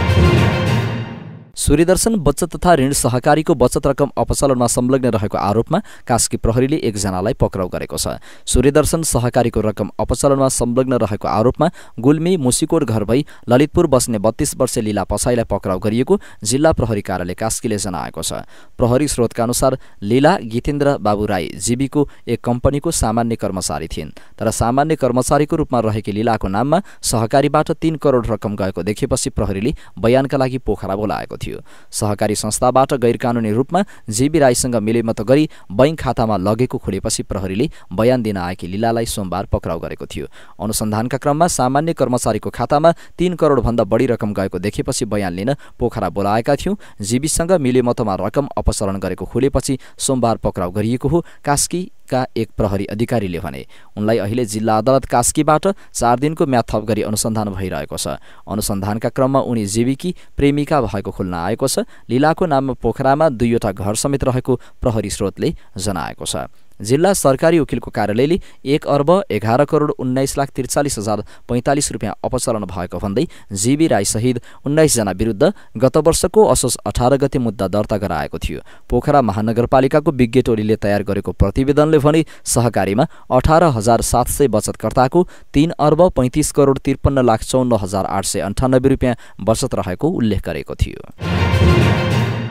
सूर्यदर्शन बचत तथा ऋण सहकारीको बचत रकम अपचलनमा संलग्न रहेको आरोपमा कास्की प्रहरीले एकजनालाई पक्राउ गरेको छ। सूर्यदर्शन सहकारीको रकम अपचलनमा संलग्न रहेको आरोपमा गुल्मी मुसिकोट घर भई ललितपुर बस्ने बत्तीस वर्षीय लीला पसाईलाई पक्राउ गरिएको जिल्ला प्रहरी कार्यालय कास्कीले जनाएको छ। प्रहरी स्रोतका अनुसार लीला गीतेन्द्र बाबु राई जीबीको एक कम्पनीको सामान्य कर्मचारी थिइन्। तर सामान्य कर्मचारीको रूपमा रहेकी लीलाको नाममा सहकारीबाट तीन करोड रकम गएको देखेपछि प्रहरीले बयानका लागि पोखरा बोलाएको थियो। सहकारी संस्थाबाट गैरकानूनी रूपमा जीबी राईसँग मिलेमत गरी बैंक खातामा लगेको खुलेपछि प्रहरीले बयान दिन आएकी लीलालाई सोमबार पक्राउ गरेको थियो। अनुसन्धानका क्रममा सामान्य कर्मचारीको खातामा तीन करोड भन्दा बढी रकम गएको देखेपछि बयान लिन पोखरा बोलाएका थियौं। जीबीसँग मिलेमतमा रकम अपचलन गरेको खुलेपछि सोमबार पक्राउ गरिएको हो, कास्की का एक प्रहरी अधिकारीले भने। उनलाई अहिले जिल्ला अदालत कास्कीबाट चार दिनको म्याद थप गरी अनुसन्धान भइरहेको छ। अनुसन्धानका क्रममा उनी जीविकी प्रेमिका भएको खुल्न आएको छ। लीलाको नाममा पोखरामा दुईवटा घर समेत रहेको प्रहरी स्रोतले जनाएको छ। जिल्ला सरकारी वकिलको कार्यालयले एक अर्ब एघार करोड उन्नाइस लाख त्रिचालिस हजार पैंतालिस रुपियाँ अपचलन भएको भन्दै जीबी राई सहित उन्नाइस जना विरुद्ध गत वर्षको असोज अठार गते मुद्दा दर्ता गराएको थियो। पोखरा महानगरपालिकाको विज्ञ टोलीले तयार गरेको प्रतिवेदनले भने सहकारीमा अठार हजार सात सय बचतकर्ताको तीन अर्ब पैंतिस करोड त्रिपन्न लाख चौन्न हजार आठ सय अन्ठानब्बे रुपियाँ बचत रहेको उल्लेख गरेको थियो।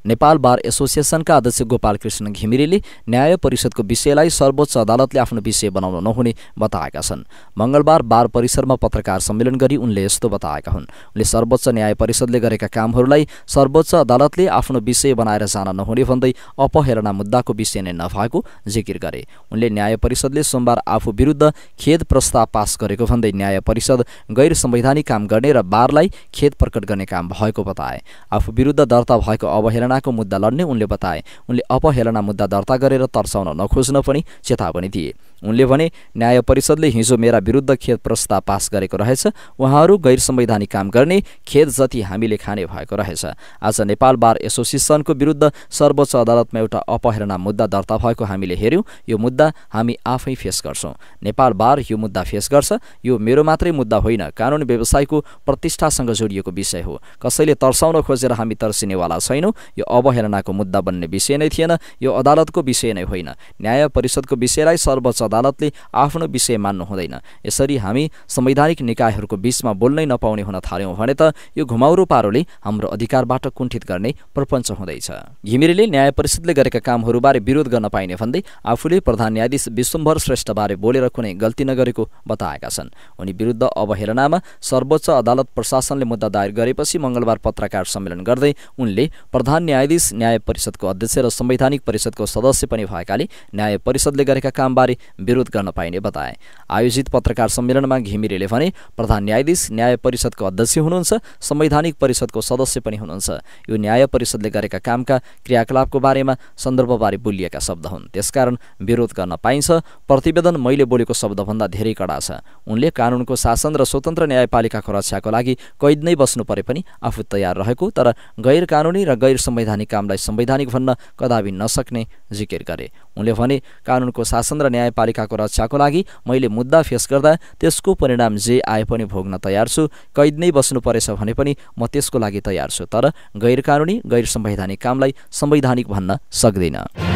नेपाल बार एसोसिएसनका अध्यक्ष गोपाल कृष्ण घिमिरेले न्याय परिषदको विषयलाई सर्वोच्च अदालतले आफ्नो विषय बनाउन नहुने बताएका छन्। मङ्गलबार बार परिसरमा पत्रकार सम्मेलन गरी उनले यस्तो बताएका हुन्। उनले सर्वोच्च न्याय परिषदले गरेका कामहरूलाई सर्वोच्च अदालतले आफ्नो विषय बनाएर जान नहुने भन्दै अपहेलना मुद्दाको विषय नै नभएको जिकिर गरे। उनले न्याय परिषदले सोमबार आफू विरुद्ध खेद प्रस्ताव पास गरेको भन्दै न्याय परिषद गैर संवैधानिक काम गर्ने र बारलाई खेद प्रकट गर्ने काम भएको बताए। आफू विरुद्ध दर्ता भएको अवहेलनाको मुद्दा लड्ने उनले बताए। उनले अपहेलना मुद्दा दर्ता गरेर तर्साउन नखोज्न पनि चेतावनी दिए। उनले भने न्याय परिषदले हिजो मेरा विरुद्ध खेद प्रस्ताव पास गरेको रहेछ। उहाँहरू गैर संवैधानिक काम गर्ने, खेद जति हामीले खाने भएको रहेछ। आज नेपाल बार एसोसिएसनको विरुद्ध सर्वोच्च अदालतमा एउटा अपहेलना मुद्दा दर्ता भएको हामीले हेर्यौं। यो मुद्दा हामी आफै फेस गर्छौं। नेपाल बार यो मुद्दा फेस गर्छ। यो मेरो मात्रै मुद्दा होइन, कानुन व्यवसायको प्रतिष्ठासँग जोडिएको विषय हो। कसैले तर्साउन खोजेर हामी तर्सिनेवाला छैनौं। यो अवहेलनाको मुद्दा बन्ने विषय नै थिएन। यो अदालतको विषय नै होइन। न्याय परिषदको विषयलाई सर्वोच्च अदालतले आफ्नो विषय मान्नु हुँदैन। यसरी हामी संवैधानिक निकायहरूको बीचमा बोल्नै नपाउने हुन थाल्यौं भने त यो घुमाउरो पारोले हाम्रो अधिकारबाट कुण्ठित गर्ने प्रपञ्च हुँदैछ। घिमिरेले न्याय परिषदले गरेका कामहरूबारे विरोध गर्न पाइने भन्दै आफूले प्रधान न्यायाधीश विश्वम्भर श्रेष्ठबारे बोलेर कुनै गल्ती नगरेको बताएका छन्। उनी विरुद्ध अवहेलनामा सर्वोच्च अदालत प्रशासनले मुद्दा दायर गरेपछि मङ्गलबार पत्रकार सम्मेलन गर्दै उनले प्रधान न्यायाधीश न्याय परिषदको अध्यक्ष र संवैधानिक परिषदको सदस्य पनि भएकाले न्याय परिषदले गरेका कामबारे विरोध गर्न पाइने बताए। आयोजित पत्रकार सम्मेलनमा घिमिरेले भने प्रधान न्यायाधीश न्याय परिषदको अध्यक्ष हुनुहुन्छ, संवैधानिक परिषदको सदस्य पनि हुनुहुन्छ। यो न्याय परिषदले गरेका कामका क्रियाकलापको बारेमा सन्दर्भबारे बोलिएका शब्द हुन्, त्यसकारण विरोध गर्न पाइन्छ। प्रतिवेदन मैले बोलेको शब्दभन्दा धेरै कडा छ। उनले कानुनको शासन र स्वतन्त्र न्यायपालिकाको रक्षाको लागि कैद नै बस्नु परे पनि आफू तयार रहेको, तर गैर कानुनी र गैर संवैधानिक कामलाई संवैधानिक भन्न कदापि नसक्ने जिकिर गरे। उनले भने कानुनको शासन र न्यायपालिकाको रक्षाको लागि मैले मुद्दा फेस गर्दा त्यसको परिणाम जे आए पनि भोग्न तयार छु। कैद नै बस्नु परेछ भने पनि म त्यसको लागि तयार छु, तर गैर कानुनी गैर संवैधानिक कामलाई संवैधानिक भन्न सक्दैन।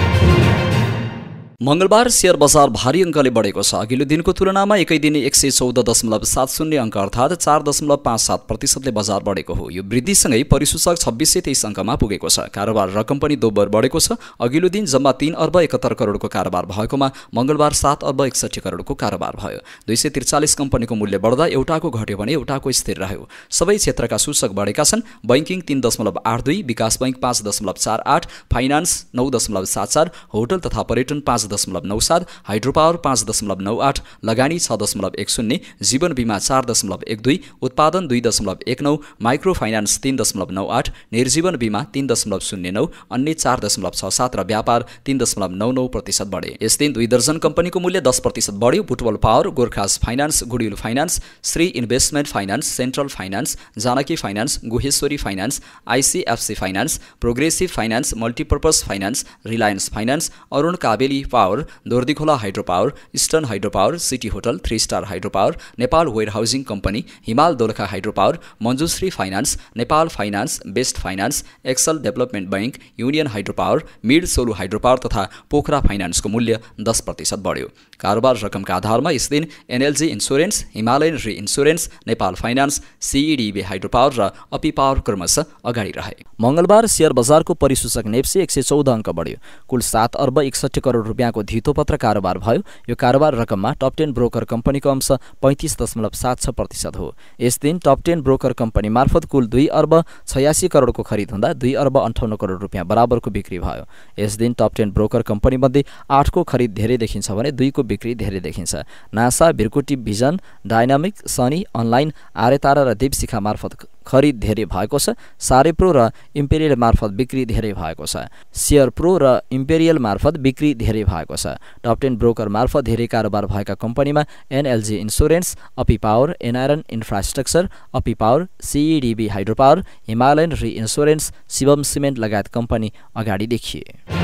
मङ्गलबार शेयर बजार भारी अङ्कले बढेको छ। अघिल्लो दिनको तुलनामा एकै दिन एक सय चौध दशमलव सात शून्य अङ्क अर्थात् चार दशमलव पाँच सात प्रतिशतले बजार बढेको हो। यो वृद्धिसँगै परिसूचक छब्बिस सय तेइस अङ्कमा पुगेको छ। कारोबार रकम पनि दोब्बर बढेको छ। अघिल्लो दिन जम्मा तीन अर्ब एकहत्तर करोडको कारोबार भएकोमा मङ्गलबार सात अर्ब एकसठी करोडको कारोबार भयो। दुई सय त्रिचालिस कम्पनीको मूल्य बढ्दा एउटाको घट्यो भने एउटाको स्थिर रह्यो। सबै क्षेत्रका सूचक बढेका छन्। बैङ्किङ तीन दशमलव आठ दुई, विकास बैङ्क पाँच दशमलव चार आठ, फाइनान्स नौ दशमलव सात चार, होटल तथा पर्यटन पाँच दशमलव नौ सात, हाइड्रोपावर पाँच दशमलव नौ आठ, लगानी छ दशमलव एक शून्य, जीवन बीमा चार दशमलव एक दुई, उत्पादन दुई दशमलव एक नौ, माइक्रो फाइनान्स तीन दशमलव नौ आठ, निर्जीवन बीमा तीन दशमलव शून्य नौ, अन्य चार दशमलव छ सात र व्यापार तीन दशमलव नौ नौ प्रतिशत बढे। यस दिन दुई दर्जन कम्पनीको मूल्य दस प्रतिशत बढ्यो। Butwal power, Gurkhas finance, goodwill finance, Shree investment finance, central finance, Janaki finance, Guheshwari finance, ICFC finance, progressive finance, multipurpose finance, reliance finance, Arun Kabeli power, Dordikhola hydropower, eastern hydropower, city hotel, three star hydropower, Nepal warehousing company, Himal Dolakha hydropower, Manjushree finance, Nepal finance, best finance, excel development bank, union hydropower, mid Solu hydropower तथा पोखरा फाइनान्सको मूल्य दस प्रतिशत बढ्यो। कारोबार रकमका आधारमा यस दिन NLG insurance, Himalayan reinsurance, Nepal finance, CEDB hydropower र अपी पावर क्रमशः अगाडि रहे। मङ्गलबार शेयर बजारको परिसूचक नेप्सी एक सय चौध अङ्क बढ्यो। कुल सात अर्ब एकसठी करोड रुपियाँको धितोपत्र कारोबार भयो। यो कारोबार रकममा टप टेन ब्रोकर कम्पनीको अंश पैँतिस दशमलव सात छ प्रतिशत हो। यस दिन टप टेन ब्रोकर कम्पनी मार्फत कुल दुई अर्ब छयासी करोडको खरिद हुँदा दुई अर्ब अन्ठाउन्न करोड रुपियाँ बराबरको बिक्री भयो। यस दिन टप टेन ब्रोकर कम्पनी मध्ये आठको खरिद धेरै देखिन्छ भने दुईको बिक्री धेरै देखिन्छ। Naasa, Bhrikuti vision, dynamic, sunny, online, Aryatara र दीपशिखा मार्फत खरिद धेरै भएको छ। सारे प्रो र इम्पेरियल मार्फत बिक्री धेरै भएको छ। शेयर प्रो र इम्पेरियल मार्फत बिक्री धेरै भएको छ। टप टेन ब्रोकर मार्फत धेरै कारोबार भएका कम्पनीमा NLG insurance, Api power, NRN infrastructure, Api power, CEDB hydropower, Himalayan reinsurance, Shivam cement लगायत कम्पनी अगाडि देखिए।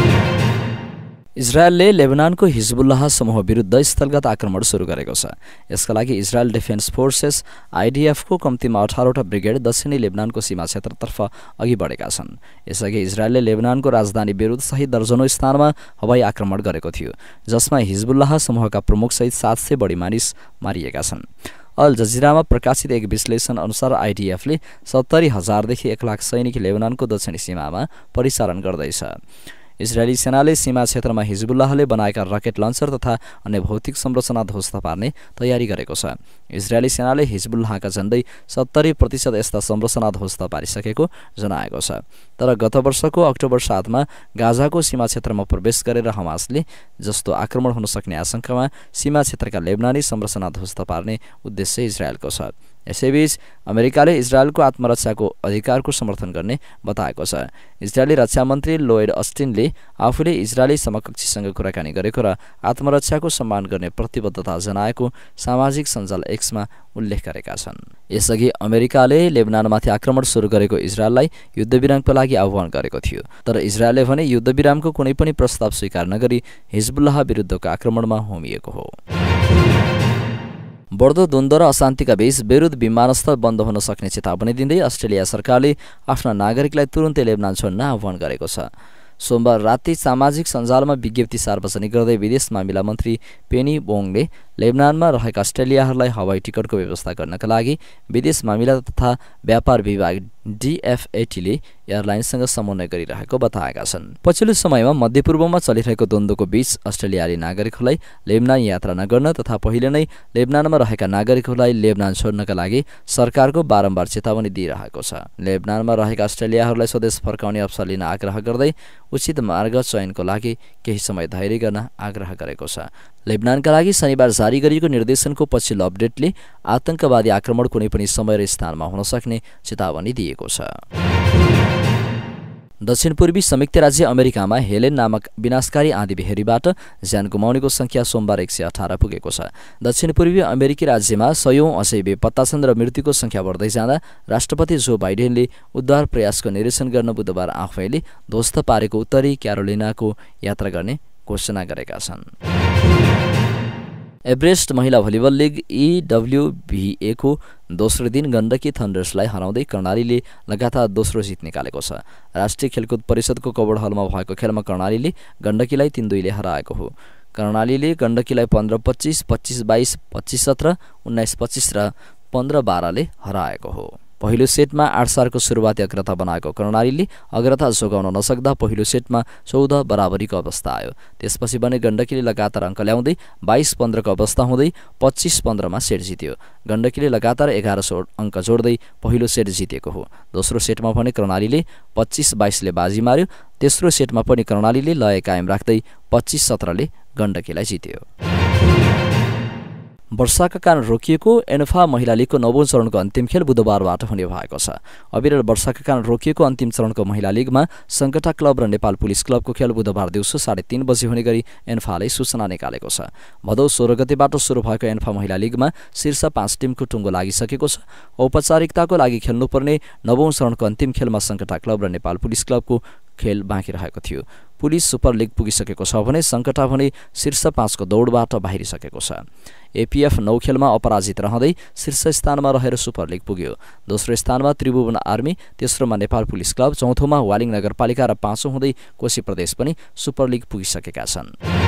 इजरायलले लेबनानको हिजबुल्लाह समूह विरुद्ध स्थलगत आक्रमण सुरु गरेको छ। यसका लागि इजरायल डिफेन्स फोर्सेस आइडिएफको कम्तीमा अठारवटा ब्रिगेड दक्षिणी लेबनानको सीमा क्षेत्रतर्फ अघि बढेका छन्। यसअघि इजरायलले लेबनानको राजधानी बेरुत सहित दर्जनौं स्थानमा हवाई आक्रमण गरेको थियो, जसमा हिजबुल्लाह समूहका प्रमुखसहित सात सय बढी मानिस मारिएका छन्। अल जजिरामा प्रकाशित एक विश्लेषण अनुसार आइडिएफले सत्तरी हजारदेखि एक लाख सैनिक लेबनानको दक्षिणी सीमामा परिचालन गर्दैछ। इजरायली सेनाले सीमा क्षेत्रमा हिजबुल्लाहले बनाएका रकेट लन्चर तथा अन्य भौतिक संरचना ध्वस्त पार्ने तयारी गरेको छ। इजरायली सेनाले हिजबुल्लाहका झन्डै सत्तरी प्रतिशत यस्ता संरचना ध्वस्त पारिसकेको जनाएको छ। तर गत वर्षको अक्टोबर सातमा गाजाको सीमा क्षेत्रमा प्रवेश गरेर हमासले जस्तो आक्रमण हुन सक्ने आशंकामा सीमा क्षेत्रका लेबनानी संरचना ध्वस्त पार्ने उद्देश्य इजरायलको छ। यसैबीच अमेरिकाले इजरायलको आत्मरक्षाको अधिकारको समर्थन गर्ने बताएको छ। इजरायली रक्षा मन्त्री लोयड अस्टिनले आफूले इजरायली समकक्षीसँग कुराकानी गरेको र आत्मरक्षाको सम्मान गर्ने प्रतिबद्धता जनाएको सामाजिक सञ्जाल एक्समा उल्लेख गरेका छन्। यसअघि अमेरिकाले लेबनानमाथि आक्रमण सुरु गरेको इजरायललाई युद्धविरामको लागि आह्वान गरेको थियो। तर इजरायलले भने युद्धविरामको कुनै पनि प्रस्ताव स्वीकार नगरी हिजबुल्लाह विरुद्धको आक्रमणमा होमिएको हो। बढ्दो द्वन्द्व र अशान्तिका बीच बेरुत विमानस्थल बन्द हुन सक्ने चेतावनी दिँदै अस्ट्रेलिया सरकारले आफ्ना नागरिकलाई तुरुन्तै लेबनान छोड्न आह्वान गरेको छ। सोमबार राति सामाजिक सञ्जालमा विज्ञप्ति सार्वजनिक गर्दै विदेश मामिला मन्त्री पेनी बोङले लेबनानमा रहेका अस्ट्रेलियाहरूलाई हवाई टिकटको व्यवस्था गर्नका लागि विदेश मामिला तथा व्यापार विभाग डीएफएटीले एयरलाइन्ससँग समन्वय गरिरहेको बताएका छन्। पछिल्लो समयमा मध्यपूर्वमा चलिरहेको द्वन्द्वको बीच अस्ट्रेलियाली नागरिकहरूलाई लेबनान यात्रा नगर्न तथा पहिले नै लेबनानमा रहेका नागरिकहरूलाई लेबनान छोड्नका लागि सरकारको बारम्बार चेतावनी दिइरहेको छ। लेबनानमा रहेका अस्ट्रेलियाहरूलाई स्वदेश फर्काउने अवसर लिन आग्रह गर्दै उचित मार्ग चयनको लागि केही समय धैर्य गर्न आग्रह गरेको छ। लेबनानका लागि शनिबार जारी गरिएको निर्देशनको पछिल्लो अपडेटले आतंकवादी आक्रमण कुनै पनि समय र स्थानमा हुन सक्ने चेतावनी दिएको छ। दक्षिण पूर्वी संयुक्त राज्य अमेरिकामा हेलेन नामक विनाशकारी आँधी बेहरीबाट ज्यान गुमाउनेको संख्या सोमबार एक सय अठार पुगेको छ। दक्षिण पूर्वी अमेरिकी राज्यमा सयौं अझै बेपत्ता छन् र मृत्युको संख्या बढ्दै जाँदा राष्ट्रपति जो बाइडेनले उद्धार प्रयासको निरीक्षण गर्न बुधबार आफैले ध्वस्त पारेको उत्तरी क्यारोलिनाको यात्रा गर्ने घोषणा गरेका छन्। एभरेस्ट महिला भलिबल लिग ईडब्ल्युभीएको दोस्रो दिन गण्डकी थन्डर्सलाई हराउँदै कर्णालीले लगातार दोस्रो जित निकालेको छ। राष्ट्रिय खेलकुद परिषदको कवड हलमा भएको खेलमा कर्णालीले गण्डकीलाई तीन दुईले हराएको हो। कर्णालीले गण्डकीलाई पन्ध्र पच्चिस, पच्चिस बाइस, पच्चिस सत्र, उन्नाइस पच्चिस र पन्ध्र बाह्रले हराएको हो। पहिलो सेटमा आठ चारको सुरुवाती अग्रता बनाएको कर्णालीले अग्रता जोगाउन नसक्दा पहिलो सेटमा चौध बराबरीको अवस्था आयो। त्यसपछि भने गण्डकीले लगातार अङ्क ल्याउँदै बाइस पन्ध्रको अवस्था हुँदै पच्चिस पन्ध्रमा सेट जित्यो। गण्डकीले लगातार एघार अङ्क जोड्दै पहिलो सेट जितेको हो। दोस्रो सेटमा भने कर्णालीले पच्चिस बाइसले बाजी मार्यो। तेस्रो सेटमा पनि कर्णालीले लय कायम राख्दै पच्चिस सत्रले गण्डकीलाई जित्यो। वर्षाका कारण रोकिएको एन्फा महिला लिगको नवौं चरणको अन्तिम खेल बुधबारबाट हुने भएको छ। अविरल वर्षाका कारण रोकिएको अन्तिम चरणको महिला लिगमा सङ्कटा क्लब र नेपाल पुलिस क्लबको खेल बुधबार दिउँसो साढे तीन बजे हुने गरी एन्फाले सूचना निकालेको छ। भदौ सोह्र गतेबाट सुरु भएको एन्फा महिला लिगमा शीर्ष पाँच टिमको टुङ्गो लागिसकेको छ। औपचारिकताको लागि खेल्नुपर्ने नवौं चरणको अन्तिम खेलमा सङ्कटा क्लब र नेपाल पुलिस क्लबको खेल बाँकी रहेको थियो। पुलिस सुपर लिग पुगिसकेको छ भने सङ्कटा भने शीर्ष पाँचको दौडबाट बाहिरिसकेको छ। एपीएफ नौ खेलमा अपराजित रहँदै शीर्ष स्थानमा रहेर सुपर लिग पुग्यो। दोस्रो स्थानमा त्रिभुवन आर्मी, तेस्रोमा नेपाल पुलिस क्लब, चौथोमा वालिङ नगरपालिका र पाँचौं हुँदै कोशी प्रदेश पनि सुपर लिग पुगिसकेका छन्।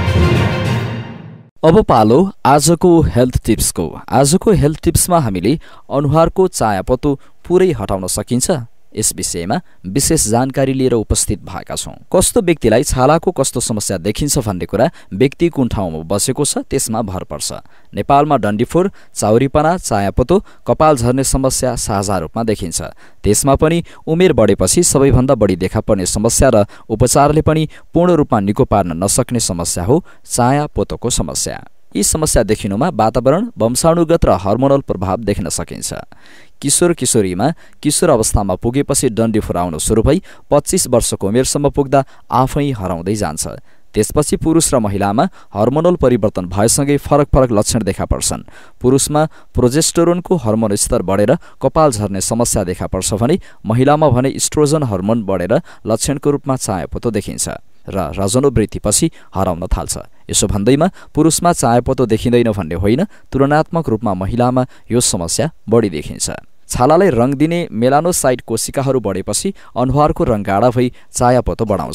अब पालो आजको हेल्थ टिप्सको। आजको हेल्थ टिप्समा हामीले अनुहारको चायापतो पुरै हटाउन सकिन्छ यस विषयमा विशेष जानकारी लिएर उपस्थित भएका छौं। कस्तो व्यक्तिलाई छालाको कस्तो समस्या देखिन्छ भन्ने कुरा व्यक्ति कुन ठाउँमा बसेको छ त्यसमा भर पर्छ। नेपालमा डन्डीफोर, चाउरीपना, चायापतो, कपाल झर्ने समस्या साझा रूपमा देखिन्छ। त्यसमा पनि उमेर बढेपछि सबैभन्दा बढी देखा पर्ने समस्या र उपचारले पनि पूर्ण रूपमा निको पार्न नसक्ने समस्या हो चायापोतोको समस्या। यी समस्या देखिनुमा वातावरण, वंशाणुगत र हर्मोनल प्रभाव देख्न सकिन्छ। किशोर किशोरीमा किशोर अवस्थामा पुगेपछि डन्डीफोर आउन सुरु भई पच्चीस वर्षको उमेरसम्म पुग्दा आफै हराउँदै जान्छ। त्यसपछि पुरुष र महिलामा हर्मोनल परिवर्तन भएसँगै फरक फरक लक्षण देखा पर्छन्। पुरुषमा प्रोजेस्टेरोनको हर्मोन स्तर बढेर कपाल झर्ने समस्या देखा पर्छ भने महिलामा भने इस्ट्रोजन हर्मोन बढेर लक्षणको रूपमा चायापोतो देखिन्छ र रजनोवृत्तिपछि हराउन थाल्छ। यसो भन्दैमा पुरुषमा चायापोतो देखिँदैन भन्ने होइन, तुलनात्मक रूपमा महिलामा यो समस्या बढी देखिन्छ। छालालाई रङ दिने मेलानोसाइट कोशिकाहरू बढेपछि अनुहारको रङ गाढा भई चायापोतो बढाउँछ।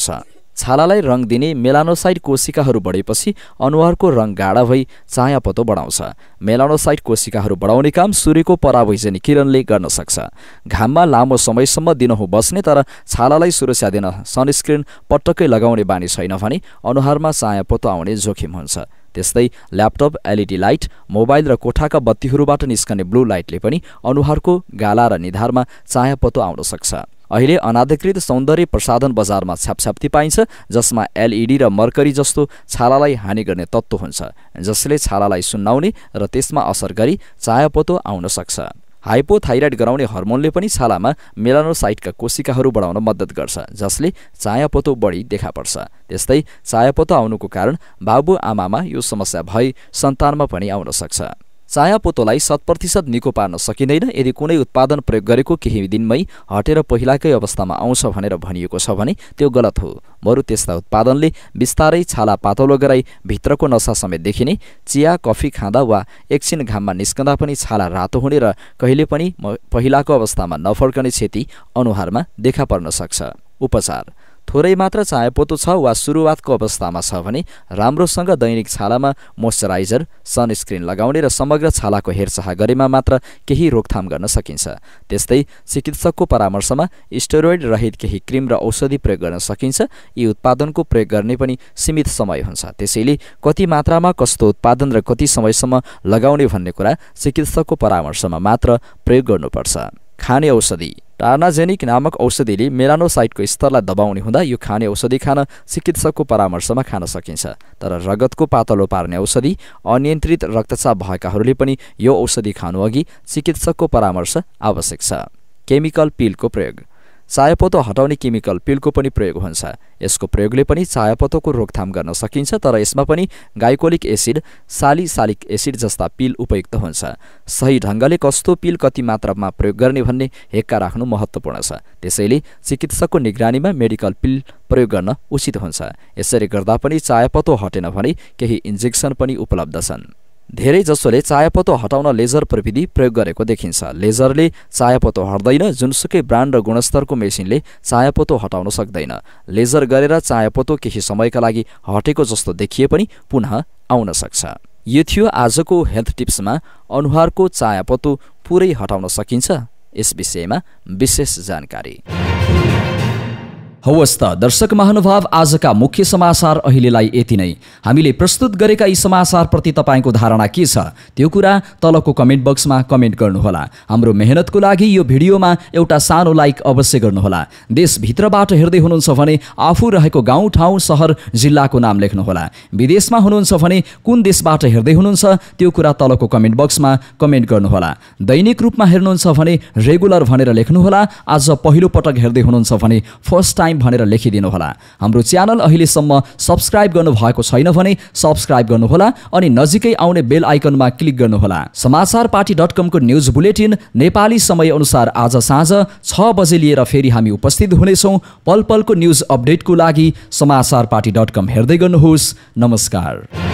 छालालाई रङ दिने मेलानोसाइट कोशिकाहरू बढेपछि अनुहारको रङ गाढा भई चायापतो बढाउँछ। मेलानोसाइट कोशिकाहरू बढाउने काम सूर्यको परावैजनी किरणले गर्न सक्छ। घाममा लामो समयसम्म दिनहुँ बस्ने तर छालालाई सुरक्षा दिन सनस्क्रिन पटक्कै लगाउने बानी छैन भने अनुहारमा चायापतो आउने जोखिम हुन्छ। त्यस्तै ल्यापटप, एलइडी लाइट, मोबाइल र कोठाका बत्तीहरूबाट निस्कने ब्लू लाइटले पनि अनुहारको गाला र निधारमा चायापतो आउन सक्छ। अहिले अनाधिकृत सौन्दर्य प्रसाधन बजारमा छ्यापछ्याप्ती पाइन्छ जसमा एलइडी र मर्करी जस्तो छालालाई हानि गर्ने तत्त्व हुन्छ जसले छालालाई सुन्नाउने र त्यसमा असर गरी चायापतो आउन सक्छ। हाइपोथाइराइड गराउने हर्मोनले पनि छालामा मेलानोसाइटका कोशिकाहरू बढाउन मद्दत गर्छ जसले चायापतो बढी देखा पर्छ। त्यस्तै चायापतो आउनुको कारण बाबुआमामा यो समस्या भई सन्तानमा पनि आउन सक्छ। चायापोतोलाई शत प्रतिशत निको पार्न सकिँदैन। यदि कुनै उत्पादन प्रयोग गरेको केही दिनमै हटेर पहिलाकै अवस्थामा आउँछ भनेर भनिएको छ भने त्यो गलत हो। बरु त्यस्ता उत्पादनले बिस्तारै छाला पातलो गराई भित्रको नसा समेत देखिने, चिया कफी खाँदा वा एकछिन घाममा निस्कँदा पनि छाला रातो हुने र कहिले पनि पहिलाको अवस्थामा नफर्कने क्षति अनुहारमा देखा पर्न सक्छ। उपचार: थोरै मात्र चायापोतो छ वा सुरुवातको अवस्थामा छ भने राम्रोसँग दैनिक छालामा मोइस्चराइजर, सनस्क्रिन लगाउने र समग्र छालाको हेरचाह गरेमा मात्र केही रोकथाम गर्न सकिन्छ। त्यस्तै चिकित्सकको परामर्शमा स्टेरोइड रहित केही क्रिम र औषधि प्रयोग गर्न सकिन्छ। यी उत्पादनको प्रयोग गर्ने पनि सीमित समय हुन्छ। त्यसैले कति मात्रामा कस्तो उत्पादन र कति समयसम्म लगाउने भन्ने कुरा चिकित्सकको परामर्शमा मात्र प्रयोग गर्नुपर्छ। खाने औषधि: टार्नाजेनिक नामक औषधिले मेलानोसाइटको स्तरलाई दबाउने हुँदा यो खाने औषधि खान चिकित्सकको परामर्शमा खान सकिन्छ। तर रगतको पातलो पार्ने औषधि, अनियन्त्रित रक्तचाप भएकाहरूले पनि यो औषधि खानुअघि चिकित्सकको परामर्श आवश्यक छ। केमिकल पिलको प्रयोग: चायापतो हटाउने केमिकल पिलको पनि प्रयोग हुन्छ। यसको प्रयोगले पनि चायापतोको रोकथाम गर्न सकिन्छ तर यसमा पनि गाइकोलिक एसिड, सालिसालिक एसिड जस्ता पिल उपयुक्त हुन्छ। सही ढङ्गले कस्तो पिल कति मात्रामा प्रयोग गर्ने भन्ने हेक्का राख्नु महत्त्वपूर्ण छ। त्यसैले चिकित्सकको निगरानीमा मेडिकल पिल प्रयोग गर्न उचित हुन्छ। यसरी गर्दा पनि चायापतो हटेन भने केही इन्जेक्सन पनि उपलब्ध छन्। धेरै जसोले चायापतो हटाउन लेजर प्रविधि प्रयोग गरेको देखिन्छ। लेजरले चायापतो हट्दैन। जुनसुकै ब्रान्ड र गुणस्तरको मेसिनले चायापतो हटाउन सक्दैन। लेजर गरेर चायापतो केही समयका लागि हटेको जस्तो देखिए पनि पुनः आउन सक्छ। यो थियो आजको हेल्थ टिप्समा अनुहारको चायापतो पुरै हटाउन सकिन्छ यस विषयमा विशेष जानकारी। हवस् त दर्शक महानुभाव, आजका मुख्य समाचार अहिलेलाई यति नै। हामीले प्रस्तुत गरेका यी समाचारप्रति तपाईँको धारणा के छ त्यो कुरा तलको कमेन्ट बक्समा कमेन्ट गर्नुहोला। हाम्रो मेहनतको लागि यो भिडियोमा एउटा सानो लाइक अवश्य गर्नुहोला। देशभित्रबाट हेर्दै हुनुहुन्छ भने आफू रहेको गाउँ ठाउँ सहर जिल्लाको नाम लेख्नुहोला। विदेशमा हुनुहुन्छ भने कुन देशबाट हेर्दै हुनुहुन्छ त्यो कुरा तलको कमेन्ट बक्समा कमेन्ट गर्नुहोला। दैनिक रूपमा हेर्नुहुन्छ भने रेगुलर भनेर लेख्नुहोला। आज पहिलो पटक हेर्दै हुनुहुन्छ भने फर्स्ट टाइम भनेर लेखिदिनुहोला। हाम्रो च्यानल अहिलेसम्म सब्स्क्राइब गर्नुभएको छैन भने सब्स्क्राइब गर्नुहोला अनि नजिकै आउने बेल आइकनमा क्लिक गर्नुहोला। समाचार पार्टी डट कमको न्युज बुलेटिन नेपाली समय अनुसार आज साँझ छ बजे लिएर फेरि हामी उपस्थित हुनेछौँ। पल पलको न्युज अपडेटको लागि समाचार पार्टी डट कम हेर्दै गर्नुहोस्। नमस्कार।